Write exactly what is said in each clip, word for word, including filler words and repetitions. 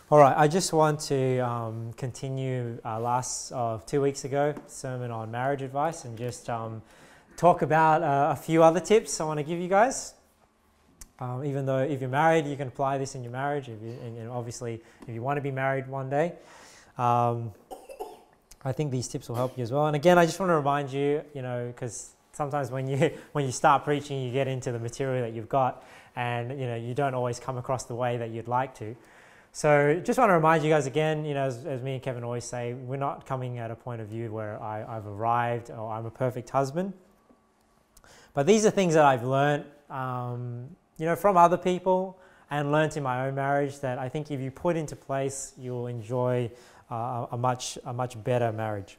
All right, I just want to um, continue uh, last uh, two weeks ago sermon on marriage advice and just um, talk about uh, a few other tips I want to give you guys. Um, even though if you're married, you can apply this in your marriage. If you, and, you know, obviously, if you want to be married one day, um, I think these tips will help you as well. And again, I just want to remind you, you know, because sometimes when you when you start preaching, you get into the material that you've got, and you know you don't always come across the way that you'd like to. So just want to remind you guys again, you know, as, as me and Kevin always say, we're not coming at a point of view where I, I've arrived or I'm a perfect husband. But these are things that I've learned, um, you know, from other people and learnt in my own marriage that I think if you put into place, you'll enjoy uh, a much a much better marriage.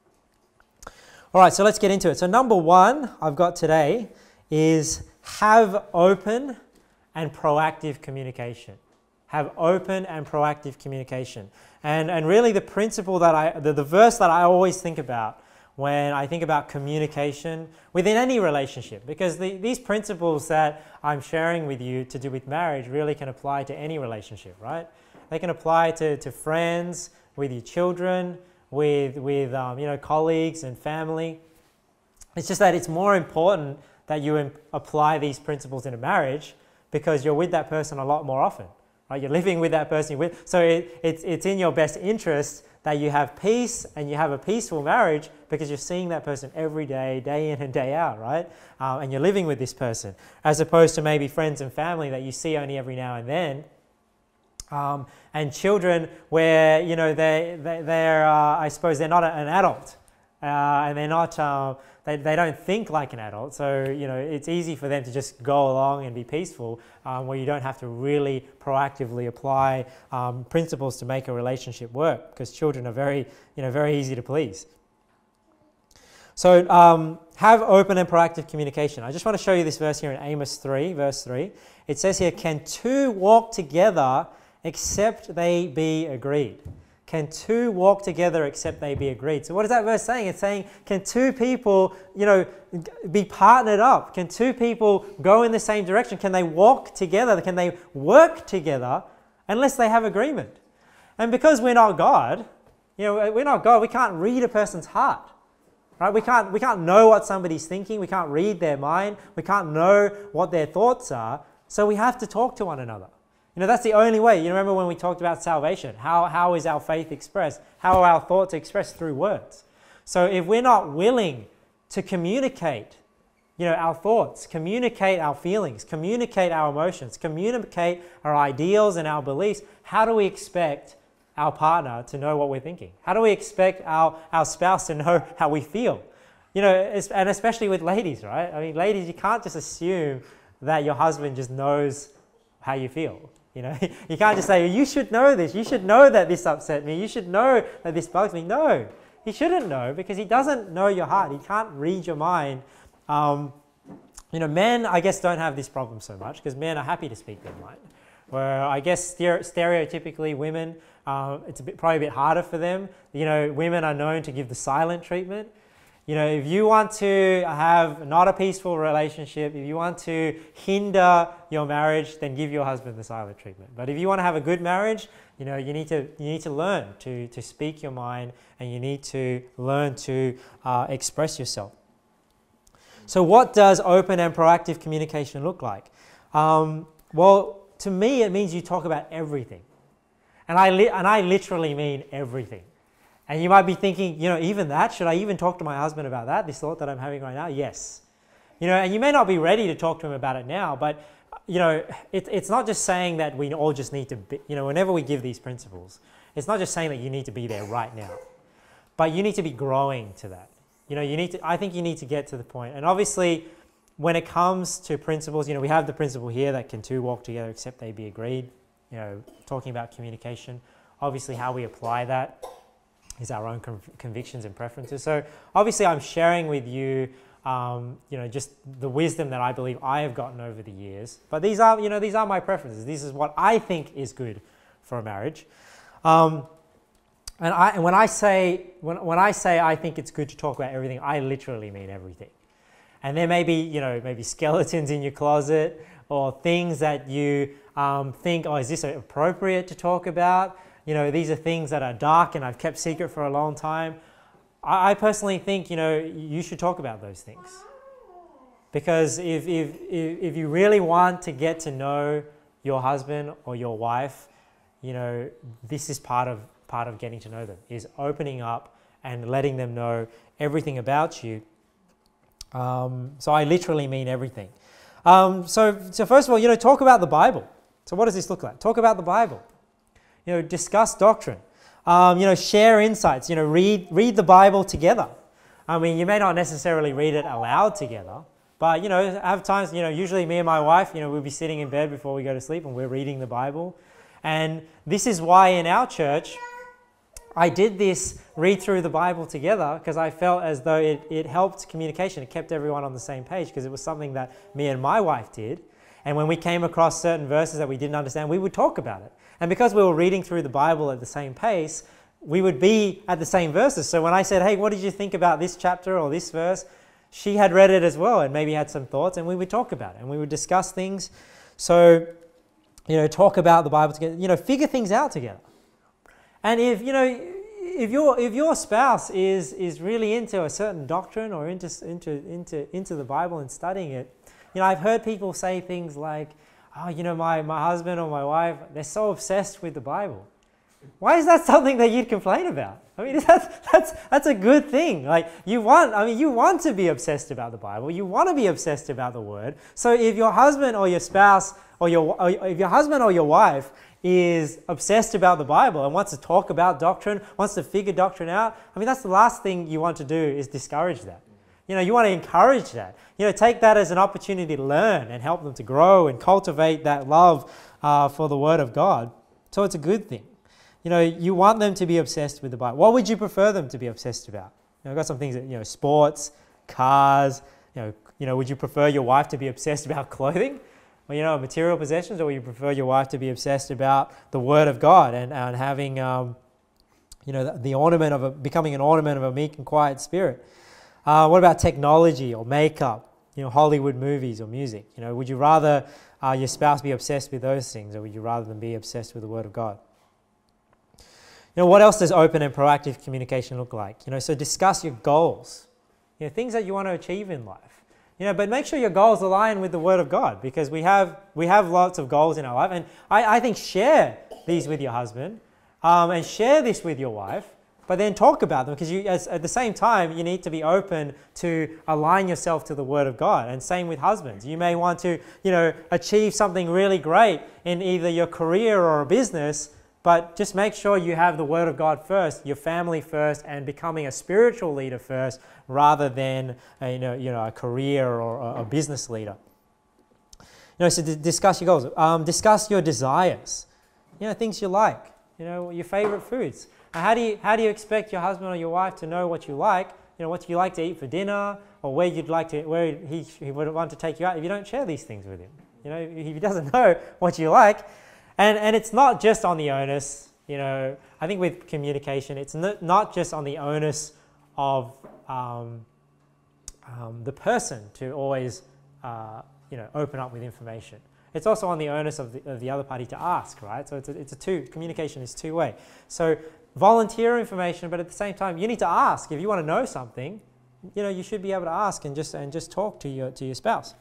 All right, so let's get into it. So number one I've got today is have open and proactive communication. Have open and proactive communication. And, and really the principle that I, the, the verse that I always think about when I think about communication within any relationship, because the, these principles that I'm sharing with you to do with marriage really can apply to any relationship, right? They can apply to, to friends, with your children, with, with um, you know, colleagues and family. It's just that it's more important that you apply these principles in a marriage because you're with that person a lot more often. Right? You're living with that person. With, so it, it's, it's in your best interest that you have peace and you have a peaceful marriage because you're seeing that person every day, day in and day out, right? Uh, and you're living with this person, as opposed to maybe friends and family that you see only every now and then. Um, and children where, you know, they, they, they're, uh, I suppose they're not an adult. Uh, and they're not, uh, they, they don't think like an adult, so you know it's easy for them to just go along and be peaceful, um, where you don't have to really proactively apply um, principles to make a relationship work, because children are very, you know, very easy to please. So um, have open and proactive communication. I just want to show you this verse here in Amos three, verse three. It says here, "Can two walk together except they be agreed?" Can two walk together except they be agreed? So what is that verse saying? It's saying, can two people, you know, be partnered up? Can two people go in the same direction? Can they walk together? Can they work together unless they have agreement? And because we're not God, you know, we're not God, we can't read a person's heart, right? We can't, we can't know what somebody's thinking. We can't read their mind. We can't know what their thoughts are. So we have to talk to one another. You know, that's the only way. You remember when we talked about salvation, how, how is our faith expressed? How are our thoughts expressed? Through words. So if we're not willing to communicate, you know, our thoughts, communicate our feelings, communicate our emotions, communicate our ideals and our beliefs, how do we expect our partner to know what we're thinking? How do we expect our, our spouse to know how we feel? You know, and especially with ladies, right? I mean, ladies, you can't just assume that your husband just knows how you feel. You know, you can't just say, you should know this. You should know that this upset me. You should know that this bugs me. No, he shouldn't know because he doesn't know your heart. He can't read your mind. Um, you know, men, I guess, don't have this problem so much because men are happy to speak their mind. Where I guess stereotypically women, uh, it's a bit, probably a bit harder for them. You know, women are known to give the silent treatment. You know, if you want to have not a peaceful relationship, if you want to hinder your marriage, then give your husband the silent treatment. But if you want to have a good marriage, you know, you need to you need to learn to to speak your mind, and you need to learn to uh, express yourself. So, what does open and proactive communication look like? Um, well, to me, it means you talk about everything, and I li and I literally mean everything. And you might be thinking, you know, even that, should I even talk to my husband about that, this thought that I'm having right now? Yes. You know, and you may not be ready to talk to him about it now, but, you know, it, it's not just saying that we all just need to be, you know, whenever we give these principles, it's not just saying that you need to be there right now, but you need to be growing to that. You know, you need to, I think you need to get to the point. And obviously, when it comes to principles, you know, we have the principle here that can two walk together except they be agreed, you know, talking about communication. Obviously, how we apply that is our own conv convictions and preferences. So obviously I'm sharing with you, um, you know, just the wisdom that I believe I have gotten over the years. But these are, you know, these are my preferences. This is what I think is good for a marriage. Um, and, I, and when I say, when, when I say I think it's good to talk about everything, I literally mean everything. And there may be, you know, maybe skeletons in your closet, or things that you um, think, oh, is this appropriate to talk about? You know, these are things that are dark and I've kept secret for a long time. I, I personally think, you know, you should talk about those things. Because if, if, if, if you really want to get to know your husband or your wife, you know, this is part of, part of getting to know them, is opening up and letting them know everything about you. Um, so I literally mean everything. Um, so, so first of all, you know, talk about the Bible. So what does this look like? Talk about the Bible. You know, discuss doctrine. Um, you know, share insights. You know, read read the Bible together. I mean, you may not necessarily read it aloud together, but you know, have times. You know, usually me and my wife, you know, we'll be sitting in bed before we go to sleep, and we're reading the Bible. And this is why in our church, I did this read through the Bible together, because I felt as though it, it helped communication. It kept everyone on the same page, because it was something that me and my wife did. And when we came across certain verses that we didn't understand, we would talk about it. And because we were reading through the Bible at the same pace, we would be at the same verses. So when I said, hey, what did you think about this chapter or this verse? She had read it as well and maybe had some thoughts, and we would talk about it and we would discuss things. So, you know, talk about the Bible together, you know, figure things out together. And if, you know, if your if your spouse is is really into a certain doctrine or into into into into the Bible and studying it, you know, I've heard people say things like, oh, you know, my, my husband or my wife, they're so obsessed with the Bible. Why is that something that you'd complain about? I mean, that's, that's, that's a good thing. Like, you want, I mean, you want to be obsessed about the Bible. You want to be obsessed about the Word. So if your husband or your spouse or your, or if your husband or your wife is obsessed about the Bible and wants to talk about doctrine, wants to figure doctrine out, I mean, that's the last thing you want to do, is discourage that. You know, you want to encourage that. You know, take that as an opportunity to learn and help them to grow and cultivate that love uh, for the Word of God. So it's a good thing. You know, you want them to be obsessed with the Bible. What would you prefer them to be obsessed about? You know, I've got some things that, you know, sports, cars, you know, you know, would you prefer your wife to be obsessed about clothing? Or, you know, material possessions, or would you prefer your wife to be obsessed about the Word of God and, and having, um, you know, the, the ornament of a, becoming an ornament of a meek and quiet spirit? Uh, what about technology or makeup, you know, Hollywood movies or music? You know, would you rather uh, your spouse be obsessed with those things, or would you rather them be obsessed with the Word of God? You know, what else does open and proactive communication look like? You know, so discuss your goals, you know, things that you want to achieve in life. You know, but make sure your goals align with the Word of God, because we have we have lots of goals in our life, and I, I think share these with your husband, um, and share this with your wife. But then talk about them, because you, as, at the same time, you need to be open to align yourself to the Word of God. And same with husbands. You may want to, you know, achieve something really great in either your career or a business, but just make sure you have the Word of God first, your family first, and becoming a spiritual leader first, rather than a, you know, you know, a career or a, a business leader. You know, so discuss your goals. Um, discuss your desires. You know, things you like. You know, your favorite foods. How do you how do you expect your husband or your wife to know what you like? You know, what you like to eat for dinner, or where you'd like to where he he would want to take you out if you don't share these things with him. You know, if he doesn't know what you like, and and it's not just on the onus. You know, I think with communication, it's not not just on the onus of um, um, the person to always uh, you know open up with information. It's also on the onus of the, of the other party to ask, right? So it's a, it's a two, communication is two way. So volunteer information, but at the same time, you need to ask. If you want to know something, you know, you should be able to ask and just, and just talk to your, to your spouse.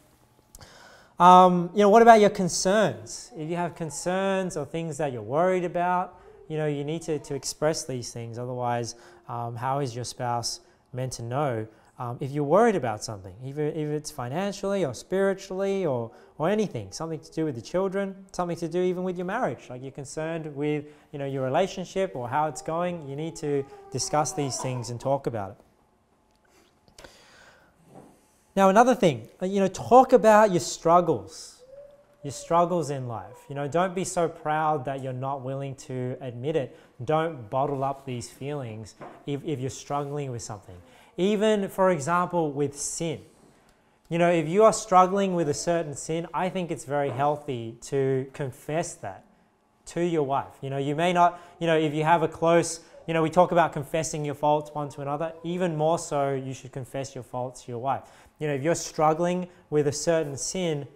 Um, you know, what about your concerns? If you have concerns or things that you're worried about, you know, you need to, to express these things. Otherwise, um, how is your spouse meant to know um, if you're worried about something, either if it's financially or spiritually or or anything, something to do with the children, something to do even with your marriage, like you're concerned with, you know, your relationship or how it's going, you need to discuss these things and talk about it. Now, another thing, you know, talk about your struggles, your struggles in life. You know, don't be so proud that you're not willing to admit it. Don't bottle up these feelings if, if you're struggling with something. Even, for example, with sin. You know, if you are struggling with a certain sin, I think it's very healthy to confess that to your wife. You know, you may not, you know, if you have a close, you know, we talk about confessing your faults one to another. Even more so, you should confess your faults to your wife. You know, if you're struggling with a certain sin,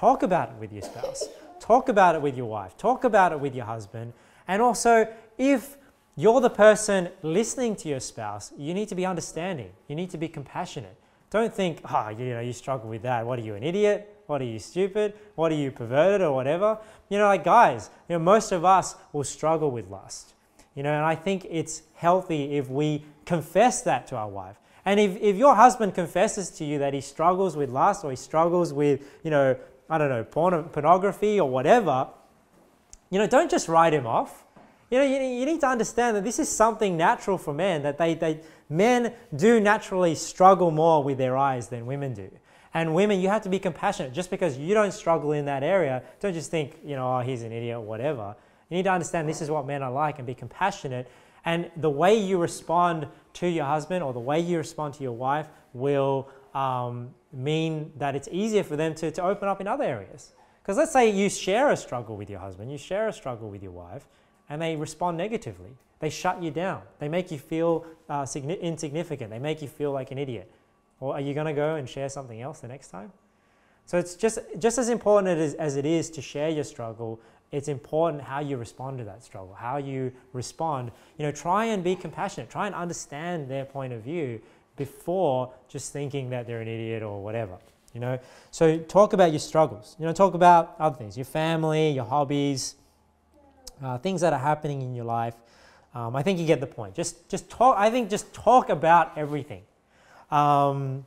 talk about it with your spouse. Talk about it with your wife. Talk about it with your husband. And also, if you're the person listening to your spouse, you need to be understanding. You need to be compassionate. Don't think, oh, you know, you struggle with that. What are you, an idiot? What are you, stupid? What are you, perverted or whatever? You know, like guys, you know, most of us will struggle with lust. You know, and I think it's healthy if we confess that to our wife. And if, if your husband confesses to you that he struggles with lust or he struggles with, you know, I don't know, porn, pornography or whatever, you know, don't just write him off. You know, you, you need to understand that this is something natural for men, that they, they, men do naturally struggle more with their eyes than women do. And women, you have to be compassionate. Just because you don't struggle in that area, don't just think, you know, oh, he's an idiot or whatever. You need to understand this is what men are like and be compassionate. And the way you respond to your husband or the way you respond to your wife will um, mean that it's easier for them to, to open up in other areas. Because let's say you share a struggle with your husband, you share a struggle with your wife, and they respond negatively. They shut you down. They make you feel uh, insignificant. They make you feel like an idiot. Or are you going to go and share something else the next time? So it's just, just as important as, as it is to share your struggle, it's important how you respond to that struggle, how you respond. You know, try and be compassionate. Try and understand their point of view before just thinking that they're an idiot or whatever. You know, so talk about your struggles. You know, talk about other things, your family, your hobbies, uh, things that are happening in your life. Um, I think you get the point. Just, just talk. I think just talk about everything. Um,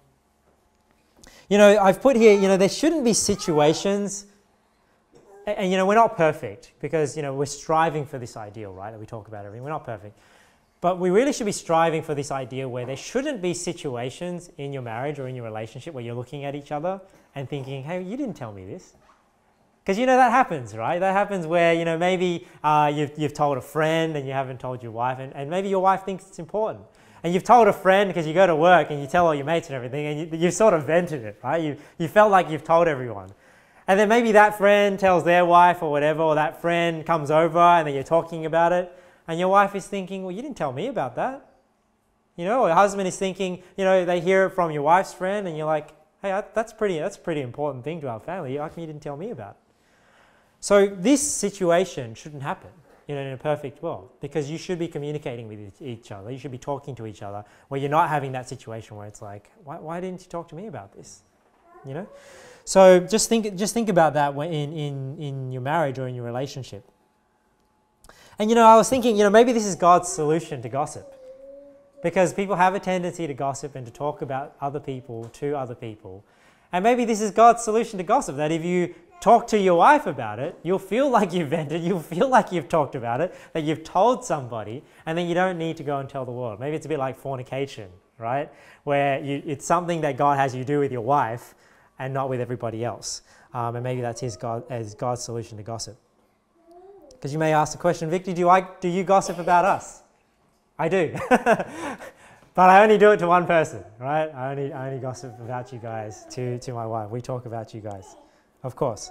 you know, I've put here. You know, there shouldn't be situations. And, and you know, we're not perfect because you know we're striving for this ideal, right? That we talk about everything. We're not perfect. But we really should be striving for this idea where there shouldn't be situations in your marriage or in your relationship where you're looking at each other and thinking, hey, you didn't tell me this. Because you know that happens, right? That happens where, you know, maybe uh, you've, you've told a friend and you haven't told your wife, and, and maybe your wife thinks it's important. And you've told a friend because you go to work and you tell all your mates and everything, and you, you've sort of vented it, right? You, you felt like you've told everyone. And then maybe that friend tells their wife or whatever, or that friend comes over and then you're talking about it. And your wife is thinking, well, you didn't tell me about that. You know, or your husband is thinking, you know, they hear it from your wife's friend and you're like, hey, that's pretty, that's a pretty important thing to our family. How come you didn't tell me about it? So this situation shouldn't happen, you know, in a perfect world, because you should be communicating with each other. You should be talking to each other where you're not having that situation where it's like, why, why didn't you talk to me about this? You know? So just think, just think about that in, in, in your marriage or in your relationship. And, you know, I was thinking, you know, maybe this is God's solution to gossip. Because people have a tendency to gossip and to talk about other people to other people. And maybe this is God's solution to gossip, that if you talk to your wife about it, you'll feel like you've vented, you'll feel like you've talked about it, that you've told somebody, and then you don't need to go and tell the world. Maybe it's a bit like fornication, right? Where you, it's something that God has you do with your wife and not with everybody else. Um, and maybe that's his God, as God's solution to gossip. Because you may ask the question, Victor, do, I, do you gossip about us? I do. But I only do it to one person, right? I only, I only gossip about you guys to, to my wife. We talk about you guys, of course.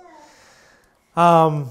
Um,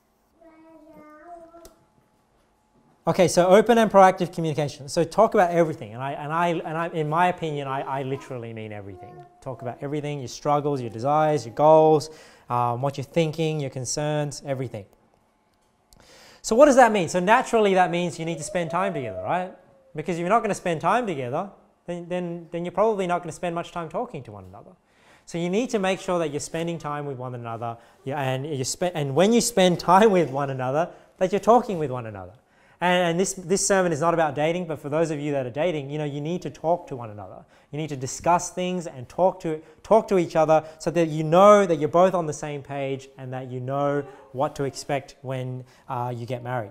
okay, so open and proactive communication. So talk about everything. And I, and I, and I in my opinion, I, I literally mean everything. Talk about everything, your struggles, your desires, your goals, um, what you're thinking, your concerns, everything. So what does that mean? So naturally that means you need to spend time together, right? Because if you're not going to spend time together, then, then, then you're probably not going to spend much time talking to one another. So you need to make sure that you're spending time with one another, and, you spe- and when you spend time with one another, that you're talking with one another. And, and this, this sermon is not about dating, but for those of you that are dating, you know, you need to talk to one another. You need to discuss things and talk to, talk to each other so that you know that you're both on the same page and that you know what to expect when uh, you get married.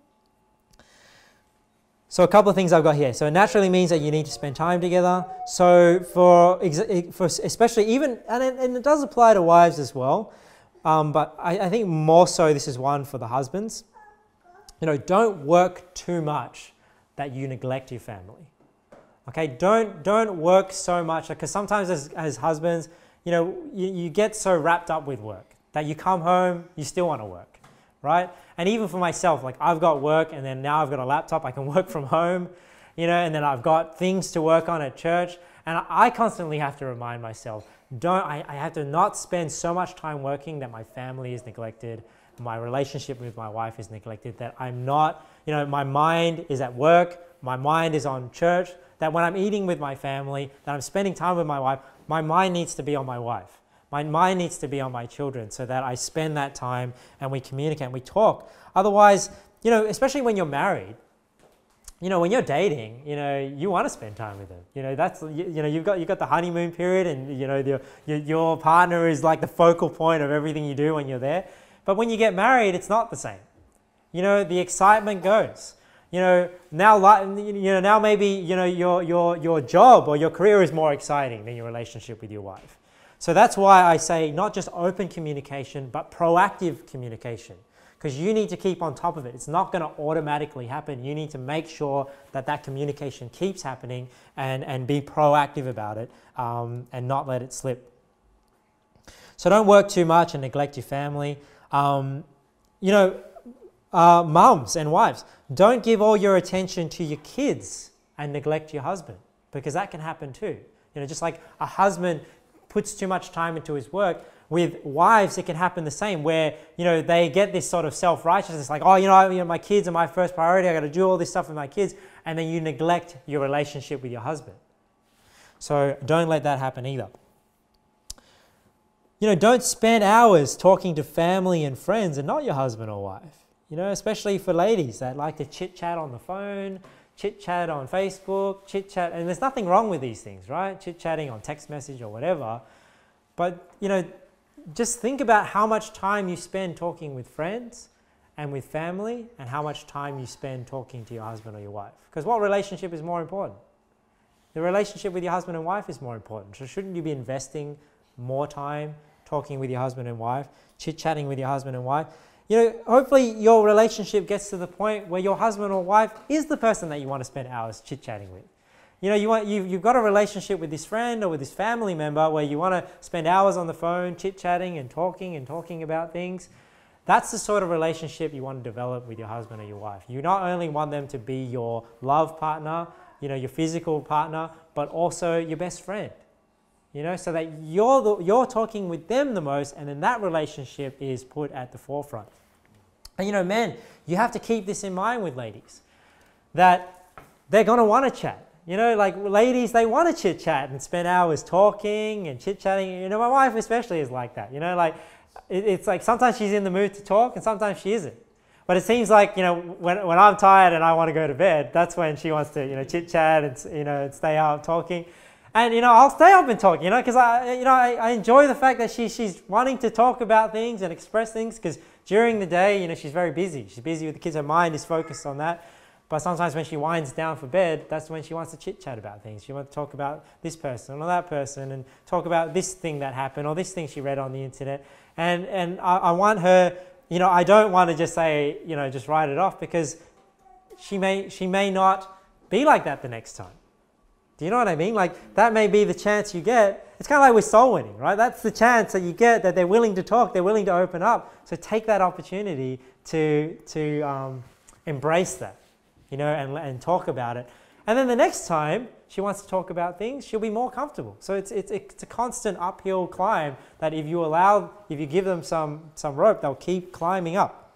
So a couple of things I've got here. So it naturally means that you need to spend time together. So for, for especially even, and it, and it does apply to wives as well, um, but I, I think more so this is one for the husbands. You know, don't work too much that you neglect your family. Okay, don't don't work so much, because sometimes as, as husbands, you know, you, you get so wrapped up with work that you come home, you still want to work, right? And even for myself, like I've got work and then now I've got a laptop, I can work from home, you know, and then I've got things to work on at church, and I constantly have to remind myself don't, I, I have to not spend so much time working that my family is neglected, my relationship with my wife is neglected, that I'm not, you know, my mind is at work, my mind is on church, that when I'm eating with my family, that I'm spending time with my wife, my mind needs to be on my wife. My mind needs to be on my children so that I spend that time and we communicate and we talk. Otherwise, you know, especially when you're married, you know, when you're dating, you know, you want to spend time with them. You know, that's, you, you know, you've got, you've got the honeymoon period and, you know, your, your, your partner is like the focal point of everything you do when you're there. But when you get married, it's not the same. You know, the excitement goes. You know, now, you know, now maybe, you know, your, your, your job or your career is more exciting than your relationship with your wife. So that's why I say not just open communication, but proactive communication. Because you need to keep on top of it. It's not going to automatically happen. You need to make sure that that communication keeps happening and, and be proactive about it um, and not let it slip. So don't work too much and neglect your family. Um, you know, uh, mums and wives, don't give all your attention to your kids and neglect your husband, because that can happen too. You know, just like a husband puts too much time into his work, with wives, it can happen the same, where, you know, they get this sort of self-righteousness, like, oh, you know, you know, my kids are my first priority, I got to do all this stuff with my kids, and then you neglect your relationship with your husband. So don't let that happen either. You know, don't spend hours talking to family and friends and not your husband or wife. You know, especially for ladies that like to chit-chat on the phone, chit-chat on Facebook, chit-chat, and there's nothing wrong with these things, right? Chit-chatting on text message or whatever. But, you know, just think about how much time you spend talking with friends and with family and how much time you spend talking to your husband or your wife. Because what relationship is more important? The relationship with your husband and wife is more important. So shouldn't you be investing more time talking with your husband and wife, chit-chatting with your husband and wife? You know, hopefully your relationship gets to the point where your husband or wife is the person that you want to spend hours chit-chatting with. You know, you want, you've, you've got a relationship with this friend or with this family member where you want to spend hours on the phone chit-chatting and talking and talking about things. That's the sort of relationship you want to develop with your husband or your wife. You not only want them to be your love partner, you know, your physical partner, but also your best friend. You know, so that you're, the, you're talking with them the most, and then that relationship is put at the forefront. And you know, men, you have to keep this in mind with ladies, that they're going to want to chat. You know, like ladies, they want to chit-chat and spend hours talking and chit-chatting. You know, my wife especially is like that. You know, like it, it's like sometimes she's in the mood to talk and sometimes she isn't. But it seems like, you know, when, when I'm tired and I want to go to bed, that's when she wants to, you know, chit-chat and, you know, stay up talking. And, you know, I'll stay up and talk, you know, because I, you know, I, I enjoy the fact that she, she's wanting to talk about things and express things, because during the day, you know, she's very busy. She's busy with the kids. Her mind is focused on that. But sometimes when she winds down for bed, that's when she wants to chit-chat about things. She wants to talk about this person or that person and talk about this thing that happened or this thing she read on the internet. And, and I, I want her, you know, I don't want to just say, you know, just write it off, because she may, she may not be like that the next time. Do you know what I mean? Like, that may be the chance you get. It's kind of like with soul winning, right? That's the chance that you get, that they're willing to talk, they're willing to open up. So take that opportunity to, to um, embrace that, you know, and, and talk about it. And then the next time she wants to talk about things, she'll be more comfortable. So it's, it's, it's a constant uphill climb that if you allow, if you give them some, some rope, they'll keep climbing up.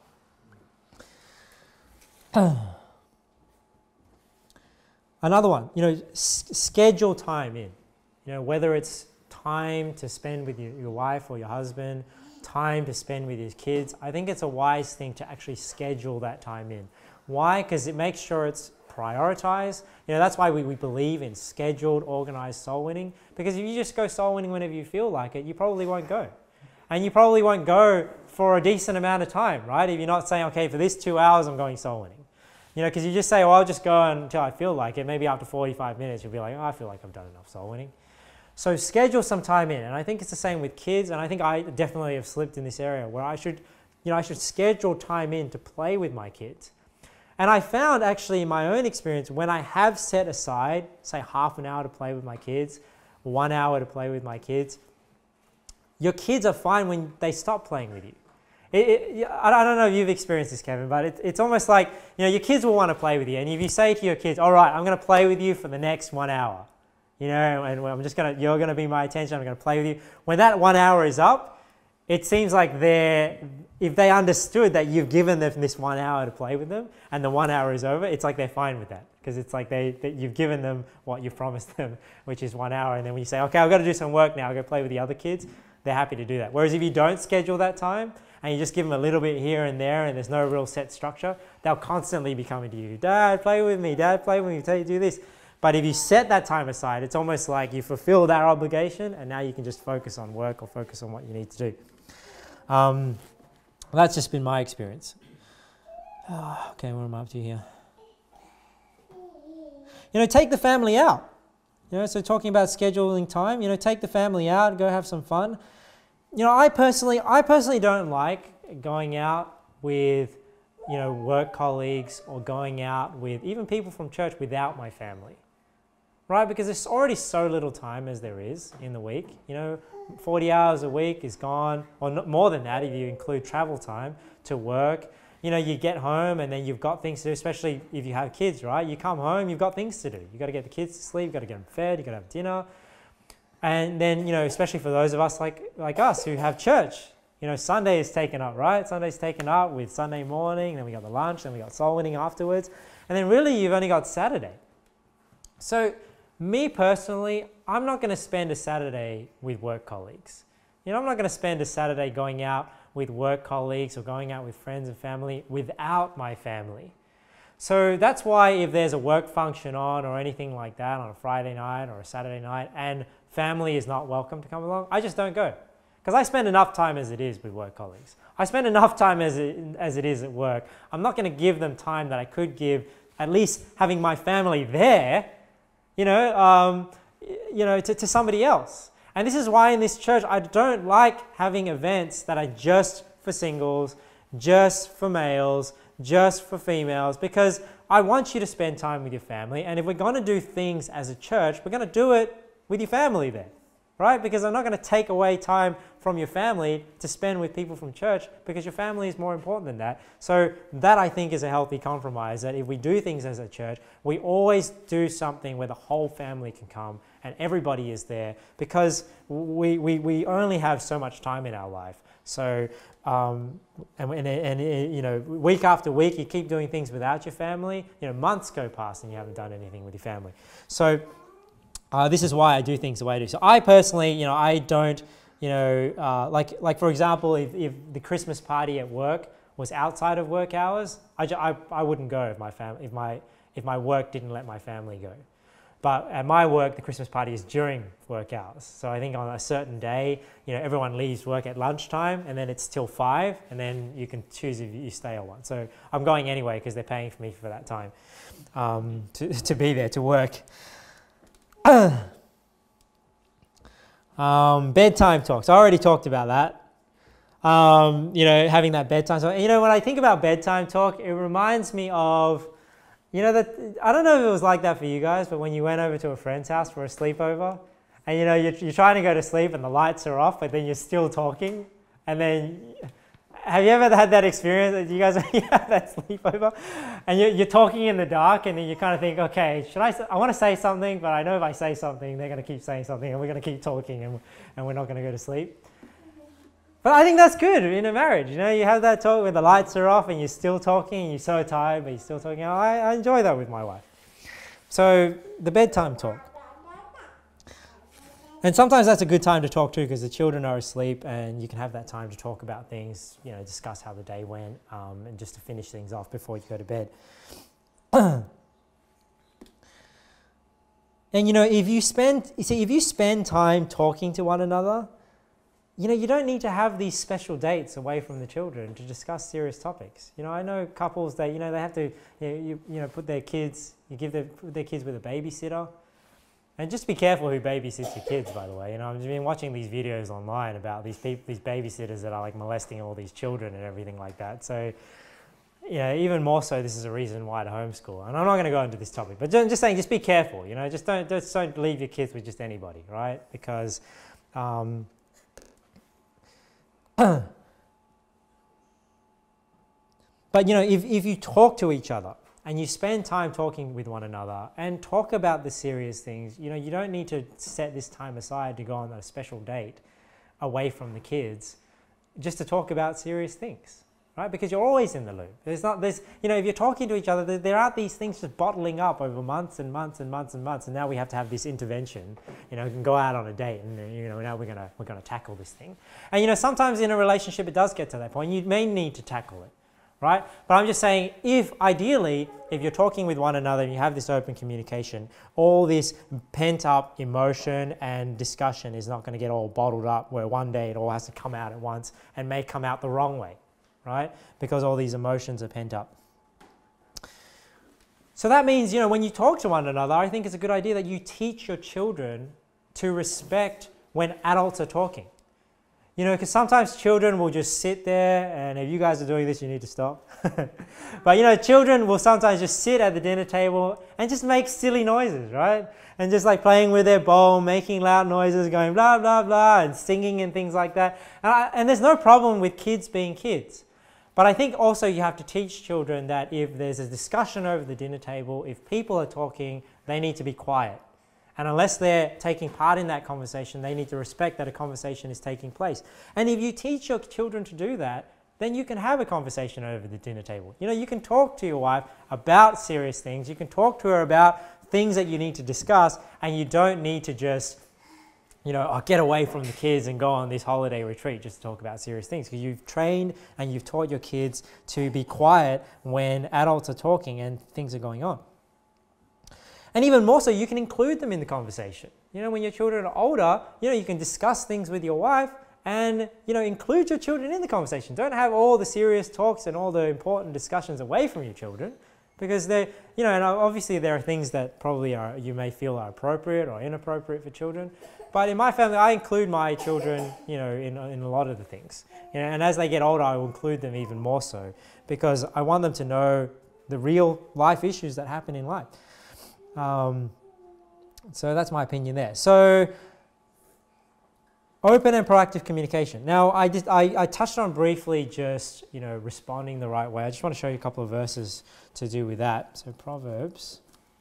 Another one, you know, s schedule time in, you know, whether it's time to spend with your, your wife or your husband, time to spend with your kids. I think it's a wise thing to actually schedule that time in. Why? Because it makes sure it's prioritized. You know, that's why we, we believe in scheduled, organized soul winning, because if you just go soul winning whenever you feel like it, you probably won't go. And you probably won't go for a decent amount of time, right? If you're not saying, okay, for this two hours, I'm going soul winning. You know, because you just say, well, I'll just go until I feel like it. Maybe after forty-five minutes, you'll be like, oh, I feel like I've done enough soul winning. So schedule some time in. And I think it's the same with kids. And I think I definitely have slipped in this area where I should, you know, I should schedule time in to play with my kids. And I found actually in my own experience, when I have set aside, say half an hour to play with my kids, one hour to play with my kids, your kids are fine when they stop playing with you. It, it, I don't know if you've experienced this, Kevin, but it, it's almost like, you know, your kids will want to play with you. And if you say to your kids, all right, I'm going to play with you for the next one hour, you know, and I'm just gonna, you're gonna be my attention, I'm gonna play with you. When that one hour is up, it seems like they're, if they understood that you've given them this one hour to play with them and the one hour is over, it's like they're fine with that. Because it's like they, that you've given them what you've promised them, which is one hour. And then when you say, okay, I've got to do some work now, I'll go play with the other kids, they're happy to do that. Whereas if you don't schedule that time and you just give them a little bit here and there and there's no real set structure, they'll constantly be coming to you, Dad, play with me, Dad, play with me, tell you do this. But if you set that time aside, it's almost like you fulfill that obligation and now you can just focus on work or focus on what you need to do. Um, that's just been my experience. Oh, okay, what am I up to here? You know, take the family out. You know, so talking about scheduling time, you know, take the family out, go have some fun. You know, I personally, I personally don't like going out with, you know, work colleagues or going out with even people from church without my family, right? Because there's already so little time as there is in the week. You know, forty hours a week is gone, or not, more than that if you include travel time to work. You know, you get home and then you've got things to do, especially if you have kids, right? You come home, you've got things to do. You've got to get the kids to sleep, you've got to get them fed, you've got to have dinner. And then, you know, especially for those of us like, like us who have church, you know, Sunday is taken up, right? Sunday's taken up with Sunday morning, then we got the lunch, then we got soul winning afterwards. And then really you've only got Saturday. So me personally, I'm not going to spend a Saturday with work colleagues. You know, I'm not going to spend a Saturday going out with work colleagues or going out with friends and family without my family. So that's why if there's a work function on or anything like that on a Friday night or a Saturday night and family is not welcome to come along, I just don't go. Because I spend enough time as it is with work colleagues. I spend enough time as it, as it is at work. I'm not going to give them time that I could give, at least having my family there, you know, um, you know, to, to somebody else. And this is why in this church, I don't like having events that are just for singles, just for males, just for females, because I want you to spend time with your family. And if we're going to do things as a church, we're going to do it with your family there, right? Because I'm not going to take away time from your family to spend with people from church, because your family is more important than that. So that, I think, is a healthy compromise, that if we do things as a church, we always do something where the whole family can come and everybody is there, because we, we, we only have so much time in our life. So, um, and, and, and, you know, week after week, you keep doing things without your family, you know, months go past and you haven't done anything with your family. So uh, this is why I do things the way I do. So I personally, you know, I don't, you know, uh, like, like for example, if, if the Christmas party at work was outside of work hours, I, I, I wouldn't go if my, fam if, my, if my work didn't let my family go. But at my work, the Christmas party is during work hours. So I think on a certain day, you know, everyone leaves work at lunchtime and then it's till five, and then you can choose if you stay or what. So I'm going anyway because they're paying for me for that time um, to, to be there, to work. um, bedtime talks. I already talked about that. Um, you know, having that bedtime talk. You know, when I think about bedtime talk, it reminds me of, you know, that, I don't know if it was like that for you guys, but when you went over to a friend's house for a sleepover, and you know, you're, you're trying to go to sleep and the lights are off, but then you're still talking, and then, have you ever had that experience? You guys have that sleepover, and you're, you're talking in the dark, and then you kind of think, okay, should I, I want to say something, but I know if I say something, they're going to keep saying something, and we're going to keep talking, and, and we're not going to go to sleep. But I think that's good in a marriage. You know, you have that talk where the lights are off and you're still talking and you're so tired, but you're still talking. I, I enjoy that with my wife. So the bedtime talk. And sometimes that's a good time to talk too, because the children are asleep and you can have that time to talk about things, you know, discuss how the day went, um, and just to finish things off before you go to bed. And you know, if you spend, you see, if you spend time talking to one another, you know, you don't need to have these special dates away from the children to discuss serious topics. You know, I know couples that, you know, they have to, you know, you, you know put their kids, you give their, put their kids with a babysitter. And just be careful who babysits your kids, by the way. You know, I've been watching these videos online about these people, these babysitters that are like molesting all these children and everything like that. So, you know, even more so, this is a reason why to homeschool. And I'm not going to go into this topic, but just saying, just be careful. You know, just don't, just don't leave your kids with just anybody, right? Because, um, but you know, if, if you talk to each other, and you spend time talking with one another and talk about the serious things, you know, you don't need to set this time aside to go on a special date away from the kids just to talk about serious things. Right? Because you're always in the loop. There's not, there's, you know, if you're talking to each other, there, there aren't these things just bottling up over months and months and months and months, and now we have to have this intervention. You know, we can go out on a date, and you know, now we're gonna we're gonna tackle this thing. And you know, sometimes in a relationship, it does get to that point. You may need to tackle it, right? But I'm just saying, if ideally, if you're talking with one another and you have this open communication, all this pent-up emotion and discussion is not going to get all bottled up, where one day it all has to come out at once and may come out the wrong way. Right? Because all these emotions are pent up. So that means, you know, when you talk to one another, I think it's a good idea that you teach your children to respect when adults are talking. You know, because sometimes children will just sit there, and if you guys are doing this, you need to stop. But, you know, children will sometimes just sit at the dinner table and just make silly noises, right? And just like playing with their bowl, making loud noises, going blah, blah, blah, and singing and things like that. And, I, and there's no problem with kids being kids. But I think also you have to teach children that if there's a discussion over the dinner table, if people are talking, they need to be quiet. And unless they're taking part in that conversation, they need to respect that a conversation is taking place. And if you teach your children to do that, then you can have a conversation over the dinner table. You know, you can talk to your wife about serious things. You can talk to her about things that you need to discuss, and you don't need to just, you know, oh, get away from the kids and go on this holiday retreat just to talk about serious things, because you've trained and you've taught your kids to be quiet when adults are talking and things are going on. And even more so, you can include them in the conversation. You know, when your children are older, you know, you can discuss things with your wife and, you know, include your children in the conversation. Don't have all the serious talks and all the important discussions away from your children, because they, you know, and obviously there are things that probably are, you may feel are appropriate or inappropriate for children. But in my family, I include my children, you know, in, in a lot of the things. You know, and as they get older, I will include them even more so, because I want them to know the real life issues that happen in life. Um, so that's my opinion there. So open and proactive communication. Now, I, just, I, I touched on briefly just, you know, responding the right way. I just want to show you a couple of verses to do with that. So Proverbs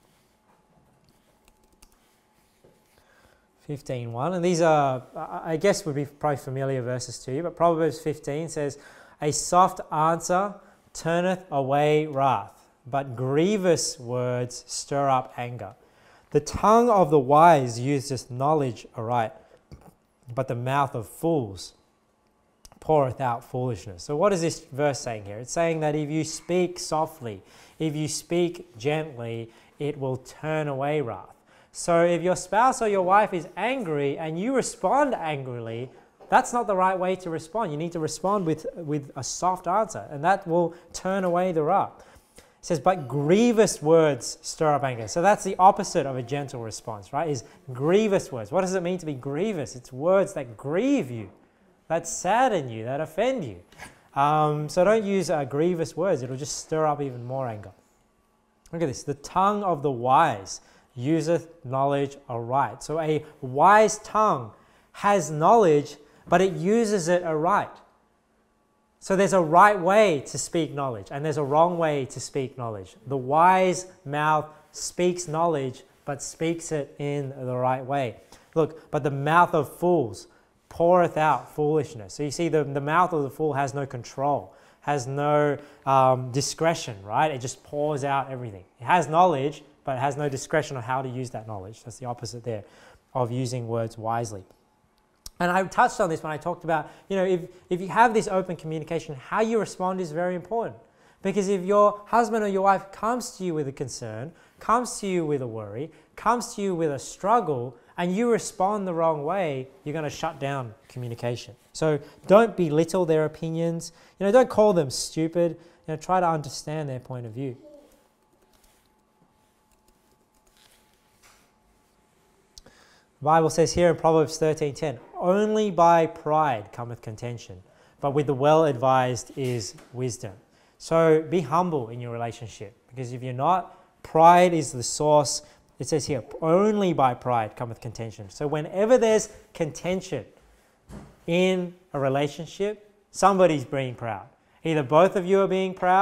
fifteen one, and these are, I guess, would be probably familiar verses to you, but Proverbs fifteen says, "A soft answer turneth away wrath, but grievous words stir up anger. The tongue of the wise useth knowledge aright, but the mouth of fools poureth out foolishness." So what is this verse saying here? It's saying that if you speak softly, if you speak gently, it will turn away wrath. So if your spouse or your wife is angry and you respond angrily, that's not the right way to respond. You need to respond with, with a soft answer, and that will turn away the wrath. It says, "But grievous words stir up anger." So that's the opposite of a gentle response, right? Is grievous words. What does it mean to be grievous? It's words that grieve you, that sadden you, that offend you. Um, so don't use uh, grievous words. It'll just stir up even more anger. Look at this. "The tongue of the wise useth knowledge aright." So a wise tongue has knowledge, but it uses it aright. So there's a right way to speak knowledge, and there's a wrong way to speak knowledge. The wise mouth speaks knowledge, but speaks it in the right way. Look, "But the mouth of fools poureth out foolishness." So you see, the, the mouth of the fool has no control, has no um, discretion, right? It just pours out everything. It has knowledge, but it has no discretion on how to use that knowledge. That's the opposite there of using words wisely. And I touched on this when I talked about, you know, if, if you have this open communication, how you respond is very important. Because if your husband or your wife comes to you with a concern, comes to you with a worry, comes to you with a struggle, and you respond the wrong way, you're going to shut down communication. So don't belittle their opinions. You know, don't call them stupid. You know, try to understand their point of view. The Bible says here in Proverbs thirteen ten, "Only by pride cometh contention, but with the well-advised is wisdom." So be humble in your relationship, because if you're not, pride is the source. It says here, "Only by pride cometh contention." So whenever there's contention in a relationship, somebody's being proud. Either both of you are being proud,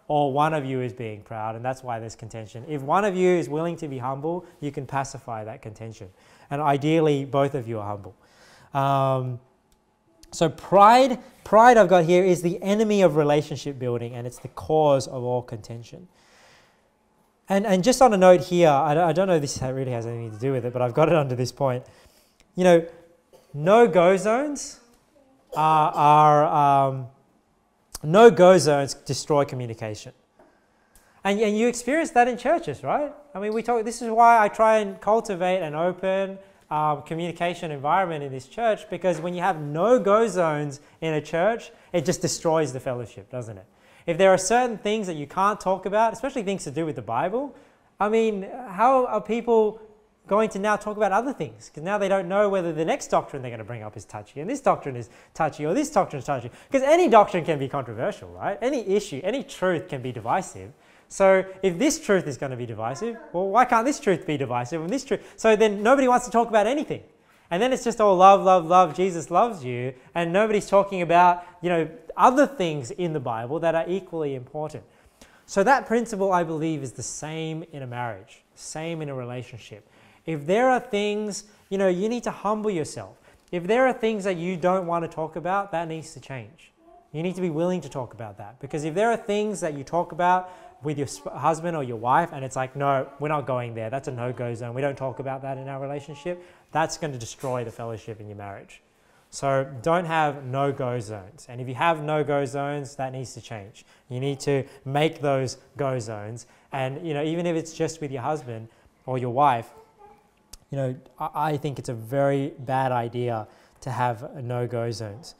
or one of you is being proud, and that's why there's contention. If one of you is willing to be humble, you can pacify that contention. And ideally, both of you are humble. Um, so pride, pride I've got here is the enemy of relationship building, and it's the cause of all contention. And, and just on a note here, I don't, I don't know if this really has anything to do with it, but I've got it under this point. You know, no-go zones are, are um, no-go zones destroy communication. And, and you experience that in churches, right? I mean, we talk, this is why I try and cultivate an open um, communication environment in this church, because when you have no-go zones in a church, it just destroys the fellowship, doesn't it? If there are certain things that you can't talk about, especially things to do with the Bible, I mean, how are people going to now talk about other things? Because now they don't know whether the next doctrine they're going to bring up is touchy, and this doctrine is touchy, or this doctrine is touchy. Because any doctrine can be controversial, right? Any issue, any truth can be divisive. So if this truth is going to be divisive, well, why can't this truth be divisive? And this truth, so then nobody wants to talk about anything. And then it's just all love, love, love, Jesus loves you, and nobody's talking about, you know, other things in the Bible that are equally important. So that principle, I believe, is the same in a marriage, same in a relationship. If there are things, you know, you need to humble yourself. If there are things that you don't want to talk about, that needs to change. You need to be willing to talk about that. Because if there are things that you talk about with your husband or your wife, and it's like, no, we're not going there, that's a no-go zone, we don't talk about that in our relationship, that's going to destroy the fellowship in your marriage. So don't have no-go zones. And if you have no-go zones, that needs to change. You need to make those go zones. And, you know, even if it's just with your husband or your wife, you know, I, I think it's a very bad idea to have no-go zones.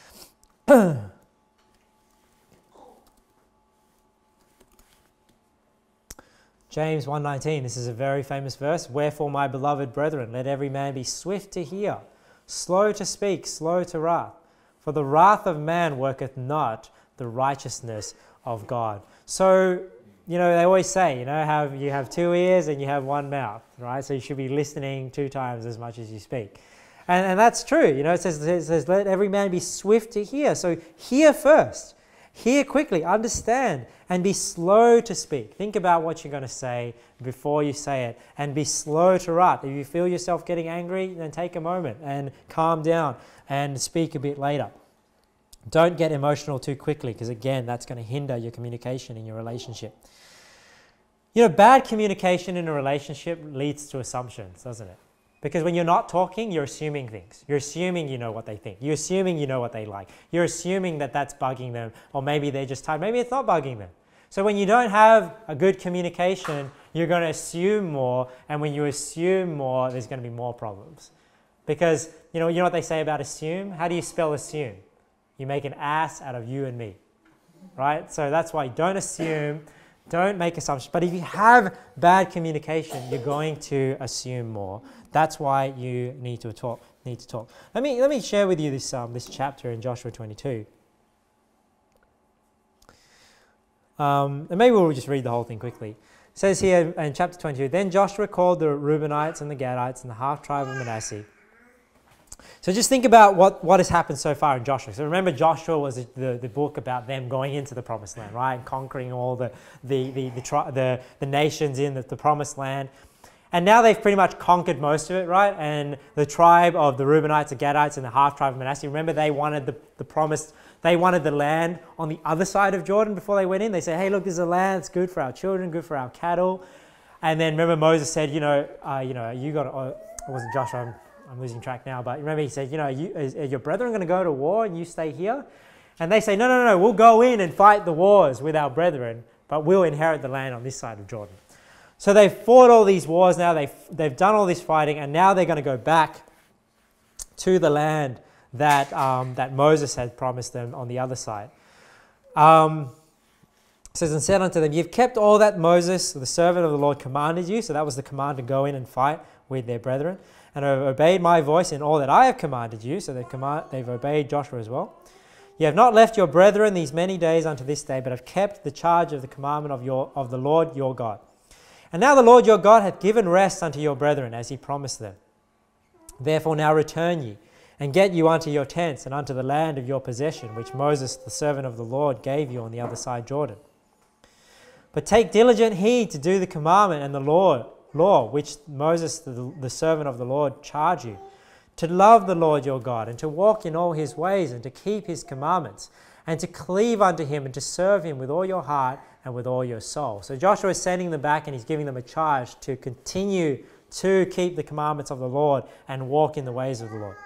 James one nineteen, this is a very famous verse. Wherefore, my beloved brethren, let every man be swift to hear, slow to speak, slow to wrath. For the wrath of man worketh not the righteousness of God. So, you know, they always say, you know, have you have two ears and you have one mouth, right? So you should be listening two times as much as you speak. And, and that's true. You know, it says, it says, let every man be swift to hear. So hear first. Hear quickly, understand, and be slow to speak. Think about what you're going to say before you say it, and be slow to wrath. If you feel yourself getting angry, then take a moment and calm down and speak a bit later. Don't get emotional too quickly, because again, that's going to hinder your communication in your relationship. You know, bad communication in a relationship leads to assumptions, doesn't it? Because when you're not talking, you're assuming things. You're assuming you know what they think. You're assuming you know what they like. You're assuming that that's bugging them, or maybe they're just tired. Maybe it's not bugging them. So when you don't have a good communication, you're going to assume more, and when you assume more, there's going to be more problems. Because, you know, you know what they say about assume? How do you spell assume? You make an ass out of you and me, right? So that's why don't assume, don't make assumptions. But if you have bad communication, you're going to assume more. That's why you need to talk. Need to talk. Let me let me share with you this um, this chapter in Joshua twenty-two. Um, and maybe we'll just read the whole thing quickly. It says here in chapter twenty-two, then Joshua called the Reubenites and the Gadites and the half tribe of Manasseh. So just think about what, what has happened so far in Joshua. So remember, Joshua was the, the book about them going into the promised land, right? And conquering all the the the the, tri- the, the nations in the, the promised land. And now they've pretty much conquered most of it, right? And the tribe of the Reubenites, the Gadites, and the half tribe of Manasseh, remember they wanted the, the promised, they wanted the land on the other side of Jordan before they went in. They said, hey, look, there's a land, it's good for our children, good for our cattle. And then remember Moses said, you know, uh, you know, you got to, oh, it wasn't Joshua, I'm, I'm losing track now, but remember he said, you know, you, is, are your brethren going to go to war and you stay here? And they say, no, no, no, we'll go in and fight the wars with our brethren, but we'll inherit the land on this side of Jordan. So they've fought all these wars now, they've, they've done all this fighting, and now they're going to go back to the land that, um, that Moses had promised them on the other side. Um, it says, and said unto them, you've kept all that Moses, the servant of the Lord, commanded you. So that was the command to go in and fight with their brethren. And have obeyed my voice in all that I have commanded you. So they've, command, they've obeyed Joshua as well. You have not left your brethren these many days unto this day, but have kept the charge of the commandment of, your, of the Lord your God. And now the Lord your God hath given rest unto your brethren, as he promised them. Therefore now return ye, and get you unto your tents, and unto the land of your possession, which Moses, the servant of the Lord, gave you on the other side Jordan. But take diligent heed to do the commandment and the law, law which Moses, the, the servant of the Lord, charged you, to love the Lord your God, and to walk in all his ways, and to keep his commandments, and to cleave unto him, and to serve him with all your heart and with all your soul. So Joshua is sending them back, and he's giving them a charge to continue to keep the commandments of the Lord and walk in the ways of the Lord.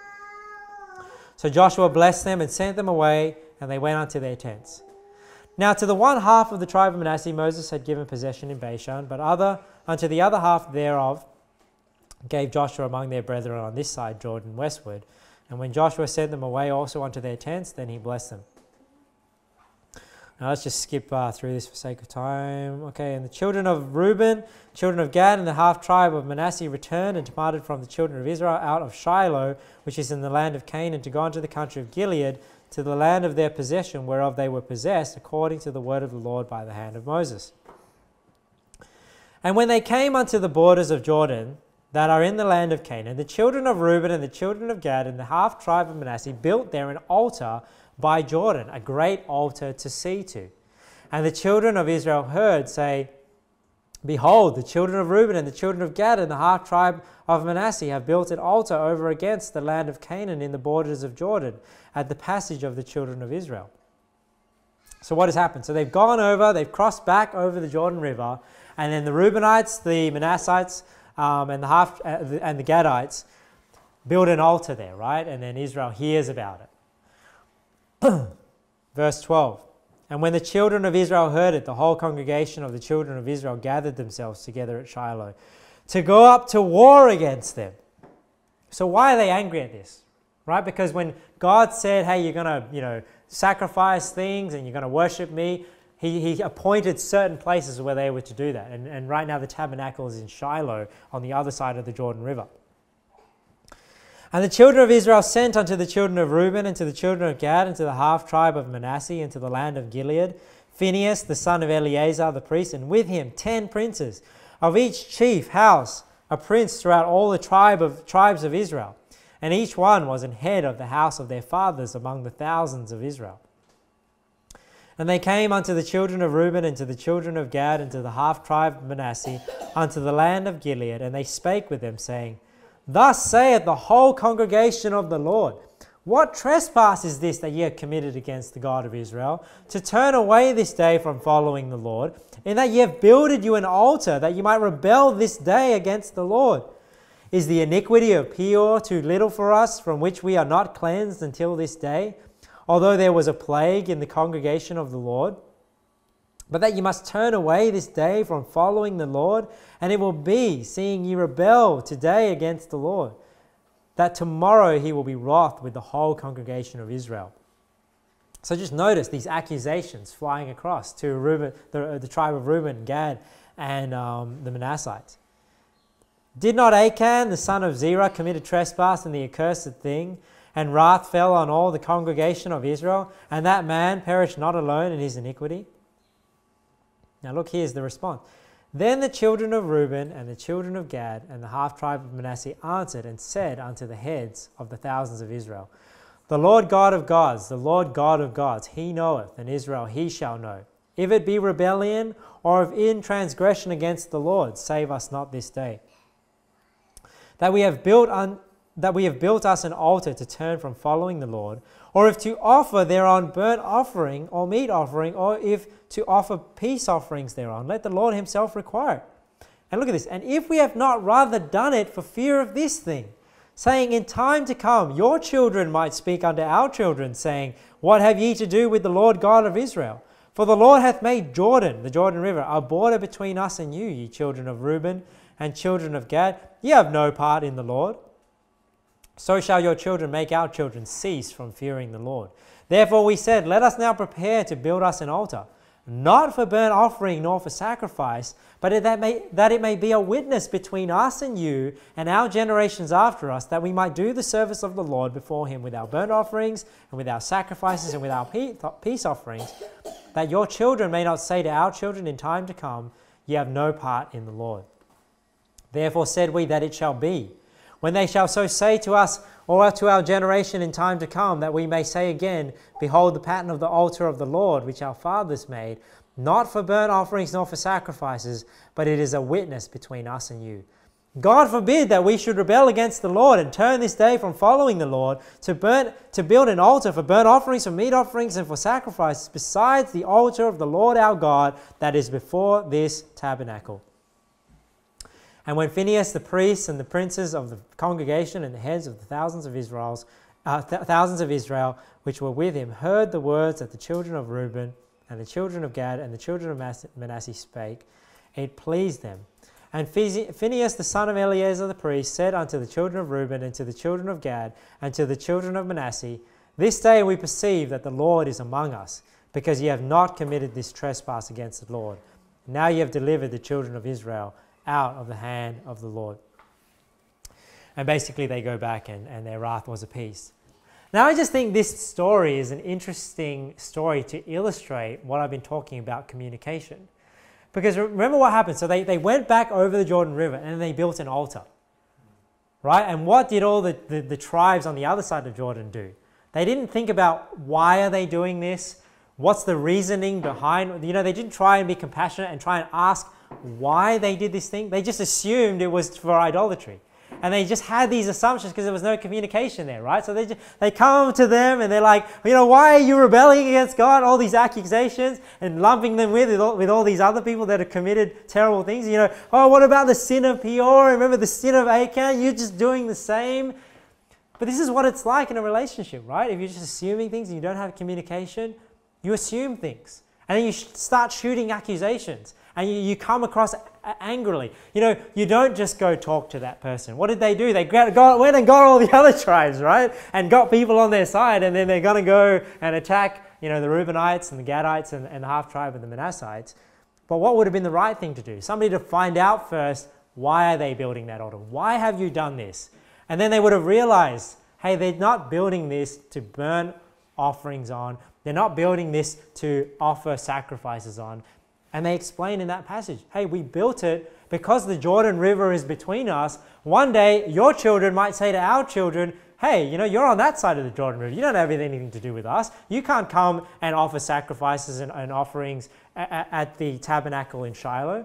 So Joshua blessed them and sent them away, and they went unto their tents. Now to the one half of the tribe of Manasseh Moses had given possession in Bashan, but other unto the other half thereof gave Joshua among their brethren on this side Jordan westward. And when Joshua sent them away also unto their tents, then he blessed them. Now let's just skip uh, through this for sake of time. Okay, and the children of Reuben, children of Gad, and the half tribe of Manasseh returned and departed from the children of Israel out of Shiloh, which is in the land of Canaan, to go into the country of Gilead, to the land of their possession, whereof they were possessed, according to the word of the Lord by the hand of Moses. And when they came unto the borders of Jordan, that are in the land of Canaan, the children of Reuben and the children of Gad and the half tribe of Manasseh built there an altar by Jordan, a great altar to see to. And the children of Israel heard, say, Behold, the children of Reuben and the children of Gad and the half tribe of Manasseh have built an altar over against the land of Canaan in the borders of Jordan, at the passage of the children of Israel. So what has happened? So they've gone over, they've crossed back over the Jordan River, and then the Reubenites, the Manassites, um, and the half uh, and the Gadites build an altar there, right? And then Israel hears about it. Verse twelve. And when the children of Israel heard it, the whole congregation of the children of Israel gathered themselves together at Shiloh to go up to war against them. So why are they angry at this? Right? Because when God said, hey, you're going to, you know, sacrifice things and you're going to worship me, he, he appointed certain places where they were to do that. And, and right now the tabernacle is in Shiloh on the other side of the Jordan River. And the children of Israel sent unto the children of Reuben and to the children of Gad and to the half tribe of Manasseh and to the land of Gilead, Phinehas the son of Eleazar the priest, and with him ten princes, of each chief house a prince throughout all the tribe of tribes of Israel. And each one was an head of the house of their fathers among the thousands of Israel. And they came unto the children of Reuben and to the children of Gad and to the half tribe of Manasseh unto the land of Gilead, and they spake with them, saying, Thus saith the whole congregation of the Lord, What trespass is this that ye have committed against the God of Israel, to turn away this day from following the Lord, in that ye have builded you an altar, that ye might rebel this day against the Lord? Is the iniquity of Peor too little for us, from which we are not cleansed until this day, although there was a plague in the congregation of the Lord? But that ye must turn away this day from following the Lord, and it will be, seeing ye rebel today against the Lord, that tomorrow he will be wroth with the whole congregation of Israel. So just notice these accusations flying across to Reuben, the, the tribe of Reuben, Gad, and um, the Manassites. Did not Achan, the son of Zerah, commit a trespass in the accursed thing, and wrath fell on all the congregation of Israel, and that man perished not alone in his iniquity? Now look, here's the response. Then the children of Reuben and the children of Gad and the half tribe of Manasseh answered and said unto the heads of the thousands of Israel, The Lord God of gods, the Lord God of gods, he knoweth, and Israel he shall know. If it be rebellion, or if in transgression against the Lord, save us not this day. That we have built un, that we have built us an altar to turn from following the Lord, or if to offer thereon burnt offering or meat offering, or if to offer peace offerings thereon, let the Lord himself require it. And look at this. And if we have not rather done it for fear of this thing, saying, In time to come your children might speak unto our children, saying, What have ye to do with the Lord God of Israel? For the Lord hath made Jordan, the Jordan River, a border between us and you, ye children of Reuben and children of Gad. Ye have no part in the Lord. So shall your children make our children cease from fearing the Lord. Therefore we said, Let us now prepare to build us an altar, not for burnt offering nor for sacrifice, but that, may, that it may be a witness between us and you and our generations after us, that we might do the service of the Lord before him with our burnt offerings and with our sacrifices and with our peace offerings, that your children may not say to our children in time to come, Ye have no part in the Lord. Therefore said we that it shall be, when they shall so say to us, or to our generation in time to come, that we may say again, Behold the pattern of the altar of the Lord, which our fathers made, not for burnt offerings nor for sacrifices, but it is a witness between us and you. God forbid that we should rebel against the Lord and turn this day from following the Lord to burn, to build an altar for burnt offerings, for meat offerings, and for sacrifices, besides the altar of the Lord our God that is before this tabernacle. And when Phinehas the priest and the princes of the congregation and the heads of the thousands of Israel's uh, th- thousands of Israel which were with him heard the words that the children of Reuben and the children of Gad and the children of Manasseh spake, it pleased them. And Phinehas the son of Eleazar the priest said unto the children of Reuben and to the children of Gad and to the children of Manasseh, this day we perceive that the Lord is among us, because ye have not committed this trespass against the Lord. Now ye have delivered the children of Israel out of the hand of the Lord. And basically they go back and, and their wrath was appeased. Now I just think this story is an interesting story to illustrate what I've been talking about, communication. Because remember what happened. So they, they went back over the Jordan River and they built an altar. Right? And what did all the, the, the tribes on the other side of Jordan do? They didn't think about why are they doing this? What's the reasoning behind? You know, they didn't try and be compassionate and try and ask why they did this thing. They just assumed it was for idolatry. And they just had these assumptions because there was no communication there, right? So they just, they come to them and they're like, you know, why are you rebelling against God? All these accusations and lumping them with, with all, with all these other people that have committed terrible things. You know, oh, what about the sin of Peor? Remember the sin of Achan? You're just doing the same. But this is what it's like in a relationship, right? If you're just assuming things and you don't have communication, you assume things. And then you start shooting accusations. And you, you come across angrily. You know, you don't just go talk to that person. What did they do? They got, went and got all the other tribes, right? And got people on their side, and then they're going to go and attack, you know, the Reubenites and the Gadites and, and the half-tribe of the Manassites. But what would have been the right thing to do? Somebody to find out first, why are they building that altar? Why have you done this? And then they would have realized, hey, they're not building this to burn offerings on. They're not building this to offer sacrifices on. And they explain in that passage, hey, we built it because the Jordan River is between us. One day, your children might say to our children, hey, you know, you're on that side of the Jordan River. You don't have anything to do with us. You can't come and offer sacrifices and, and offerings at, at the tabernacle in Shiloh.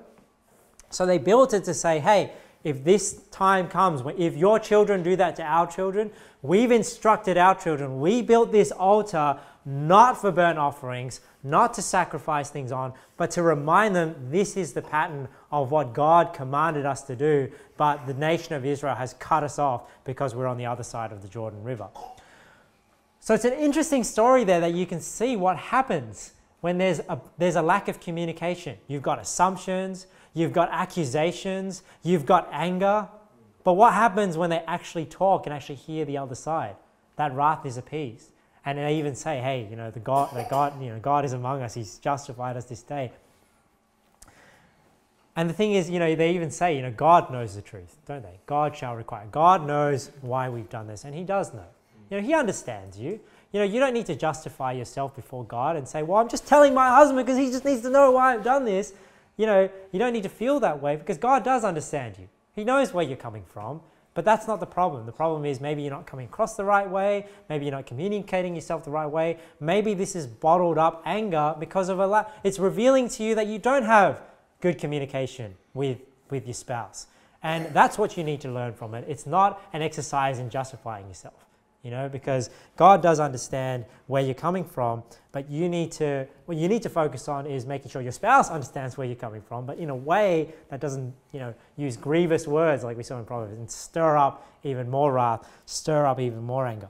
So they built it to say, hey, if this time comes, if your children do that to our children, we've instructed our children. We built this altar not for burnt offerings, not to sacrifice things on, but to remind them this is the pattern of what God commanded us to do, but the nation of Israel has cut us off because we're on the other side of the Jordan River. So it's an interesting story there that you can see what happens when there's a, there's a lack of communication. You've got assumptions, you've got accusations, you've got anger, but what happens when they actually talk and actually hear the other side? That wrath is appeased. And they even say, hey, you know, the God, the God, you know, God is among us. He's justified us this day. And the thing is, you know, they even say, you know, God knows the truth, don't they? God shall require. God knows why we've done this, and he does know. You know, he understands you. You know, you don't need to justify yourself before God and say, well, I'm just telling my husband because he just needs to know why I've done this. You know, you don't need to feel that way because God does understand you. He knows where you're coming from. But that's not the problem. The problem is maybe you're not coming across the right way. Maybe you're not communicating yourself the right way. Maybe this is bottled up anger because of a la- it's revealing to you that you don't have good communication with, with your spouse. And that's what you need to learn from it. It's not an exercise in justifying yourself, you know, because God does understand where you're coming from, but you need to, what you need to focus on is making sure your spouse understands where you're coming from, but in a way that doesn't, you know, use grievous words like we saw in Proverbs and stir up even more wrath, stir up even more anger.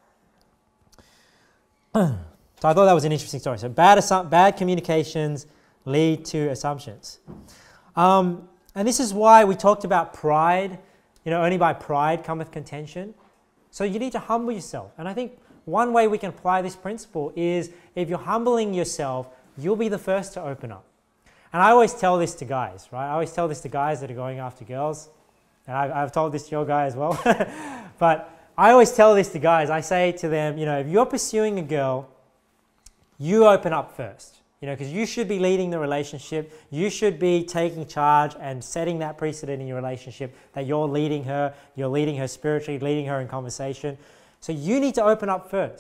So I thought that was an interesting story. So bad, assu- bad communications lead to assumptions. Um, and this is why we talked about pride. You know, only by pride cometh contention. So you need to humble yourself. And I think one way we can apply this principle is if you're humbling yourself, you'll be the first to open up. And I always tell this to guys, right? I always tell this to guys that are going after girls. And I've, I've told this to your guy as well. But I always tell this to guys. I say to them, you know, if you're pursuing a girl, you open up first. You know, because you should be leading the relationship. You should be taking charge and setting that precedent in your relationship that you're leading her, you're leading her spiritually, leading her in conversation. So you need to open up first.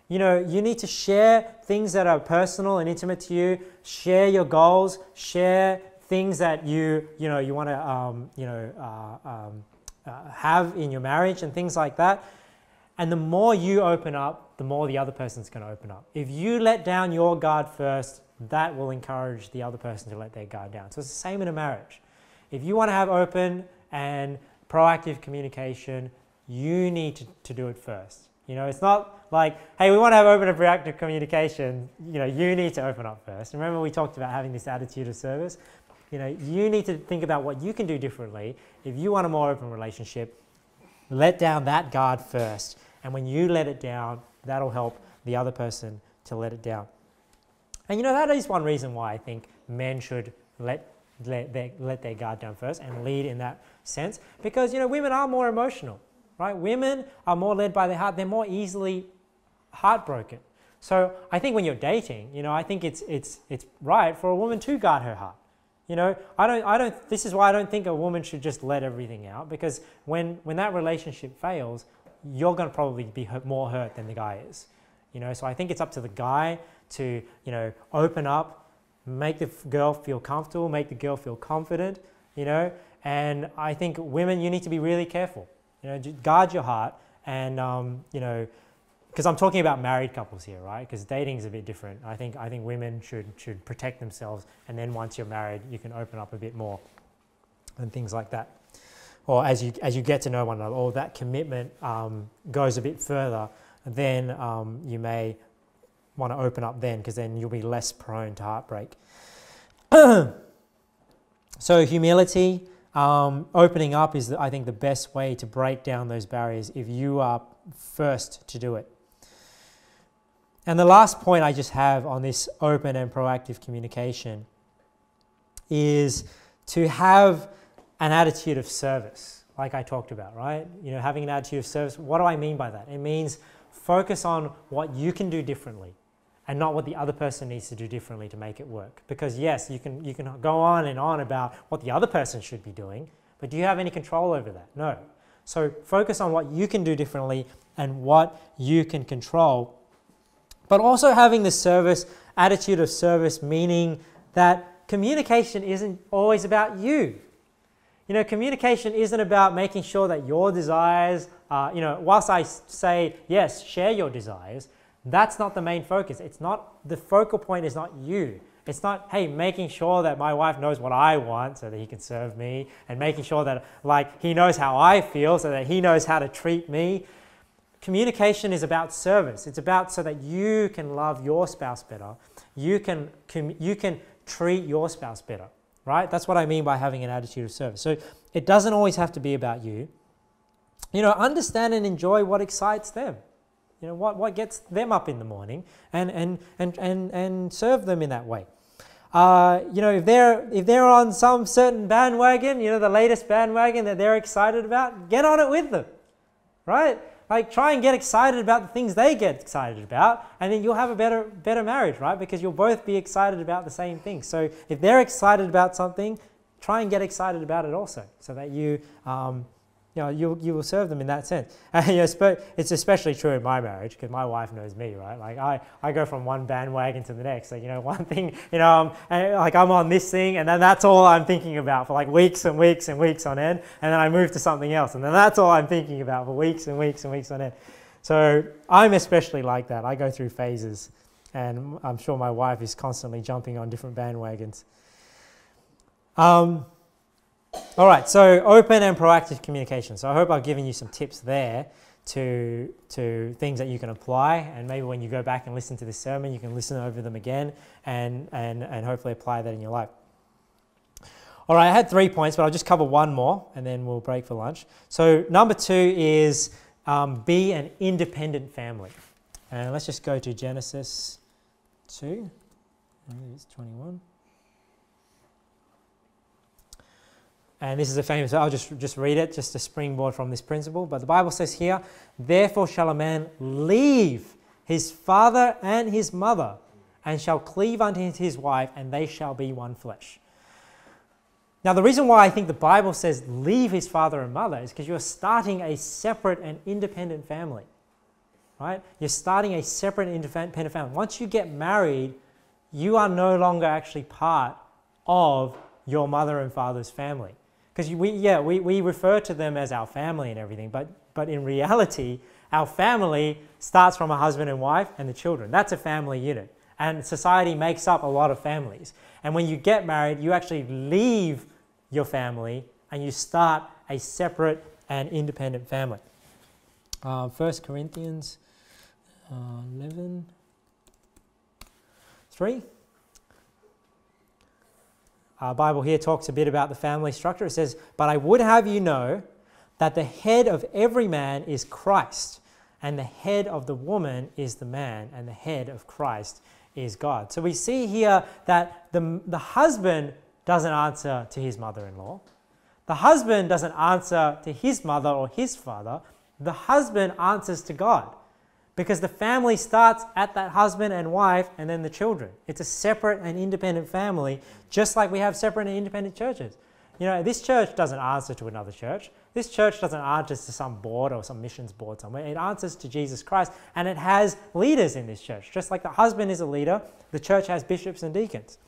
You know, you need to share things that are personal and intimate to you. Share your goals. Share things that you, you know, you want to, um, you know, uh, um, uh, have in your marriage and things like that. And the more you open up, the more the other person's going to open up. If you let down your guard first, that will encourage the other person to let their guard down. So it's the same in a marriage. If you want to have open and proactive communication, you need to, to do it first. You know, it's not like, hey, we want to have open and proactive communication. You know, you need to open up first. Remember we talked about having this attitude of service? You know, you need to think about what you can do differently. If you want a more open relationship, let down that guard first. And when you let it down, that'll help the other person to let it down. And you know, that is one reason why I think men should let, let, their, let their guard down first and lead in that sense. Because, you know, women are more emotional, right? Women are more led by their heart. They're more easily heartbroken. So I think when you're dating, you know, I think it's, it's, it's right for a woman to guard her heart. You know, I don't, I don't, this is why I don't think a woman should just let everything out, because when, when that relationship fails, you're going to probably be hurt, more hurt than the guy is. You know, so I think it's up to the guy to, you know, open up, make the girl feel comfortable, make the girl feel confident, you know, and I think women, you need to be really careful, you know, guard your heart and, um, you know, because I'm talking about married couples here, right? Because dating is a bit different. I think I think women should should protect themselves, and then once you're married, you can open up a bit more, and things like that. Or as you as you get to know one another, or that commitment um, goes a bit further, then um, you may want to open up then, because then you'll be less prone to heartbreak. So humility, um, opening up is, I think, the best way to break down those barriers if you are first to do it. And the last point I just have on this open and proactive communication is to have an attitude of service, like I talked about, right? You know, having an attitude of service. What do I mean by that? It means focus on what you can do differently and not what the other person needs to do differently to make it work. Because yes, you can, you can go on and on about what the other person should be doing, but do you have any control over that? No. So focus on what you can do differently and what you can control. But also having the service, attitude of service, meaning that communication isn't always about you. You know, communication isn't about making sure that your desires, uh, you know, whilst I say, yes, share your desires, that's not the main focus. It's not, the focal point is not you. It's not, hey, making sure that my wife knows what I want so that he can serve me, and making sure that, like, he knows how I feel so that he knows how to treat me. Communication is about service. It's about so that you can love your spouse better. You can, you can treat your spouse better, right? That's what I mean by having an attitude of service. So it doesn't always have to be about you. You know, understand and enjoy what excites them. You know, what, what gets them up in the morning, and, and, and, and, and serve them in that way. Uh, you know, if they're, if they're on some certain bandwagon, you know, the latest bandwagon that they're excited about, get on it with them, right? Like, try and get excited about the things they get excited about, and then you'll have a better, better marriage, right? Because you'll both be excited about the same thing. So if they're excited about something, try and get excited about it also, so that you, um, you know, you, you will serve them in that sense. And, you know, it's especially true in my marriage, because my wife knows me, right? Like, I, I go from one bandwagon to the next. So, you know, one thing, you know, um, and, like, I'm on this thing, and then that's all I'm thinking about for like weeks and weeks and weeks on end. And then I move to something else, and then that's all I'm thinking about for weeks and weeks and weeks on end. So I'm especially like that. I go through phases, and I'm sure my wife is constantly jumping on different bandwagons. Um, All right, so open and proactive communication. So I hope I've given you some tips there to, to things that you can apply, and maybe when you go back and listen to this sermon, you can listen over them again and, and, and hopefully apply that in your life. All right, I had three points, but I'll just cover one more and then we'll break for lunch. So number two is um, be an independent family. And let's just go to Genesis two, it's twenty-one. And this is a famous, I'll just, just read it, just to springboard from this principle. But the Bible says here, therefore shall a man leave his father and his mother, and shall cleave unto his wife, and they shall be one flesh. Now, the reason why I think the Bible says leave his father and mother is because you're starting a separate and independent family. right? You're starting a separate independent family. Once you get married, you are no longer actually part of your mother and father's family. Because we, yeah, we, we refer to them as our family and everything, but, but in reality, our family starts from a husband and wife and the children. That's a family unit. And society makes up a lot of families. And when you get married, you actually leave your family and you start a separate and independent family. Uh, First Corinthians uh, eleven, three. Our Bible here talks a bit about the family structure. It says, "But I would have you know that the head of every man is Christ, and the head of the woman is the man, and the head of Christ is God." So we see here that the, the husband doesn't answer to his mother-in-law. The husband doesn't answer to his mother or his father. The husband answers to God, because the family starts at that husband and wife and then the children. It's a separate and independent family, just like we have separate and independent churches. You know, this church doesn't answer to another church. This church doesn't answer to some board or some missions board somewhere. It answers to Jesus Christ, and it has leaders in this church. Just like the husband is a leader, the church has bishops and deacons.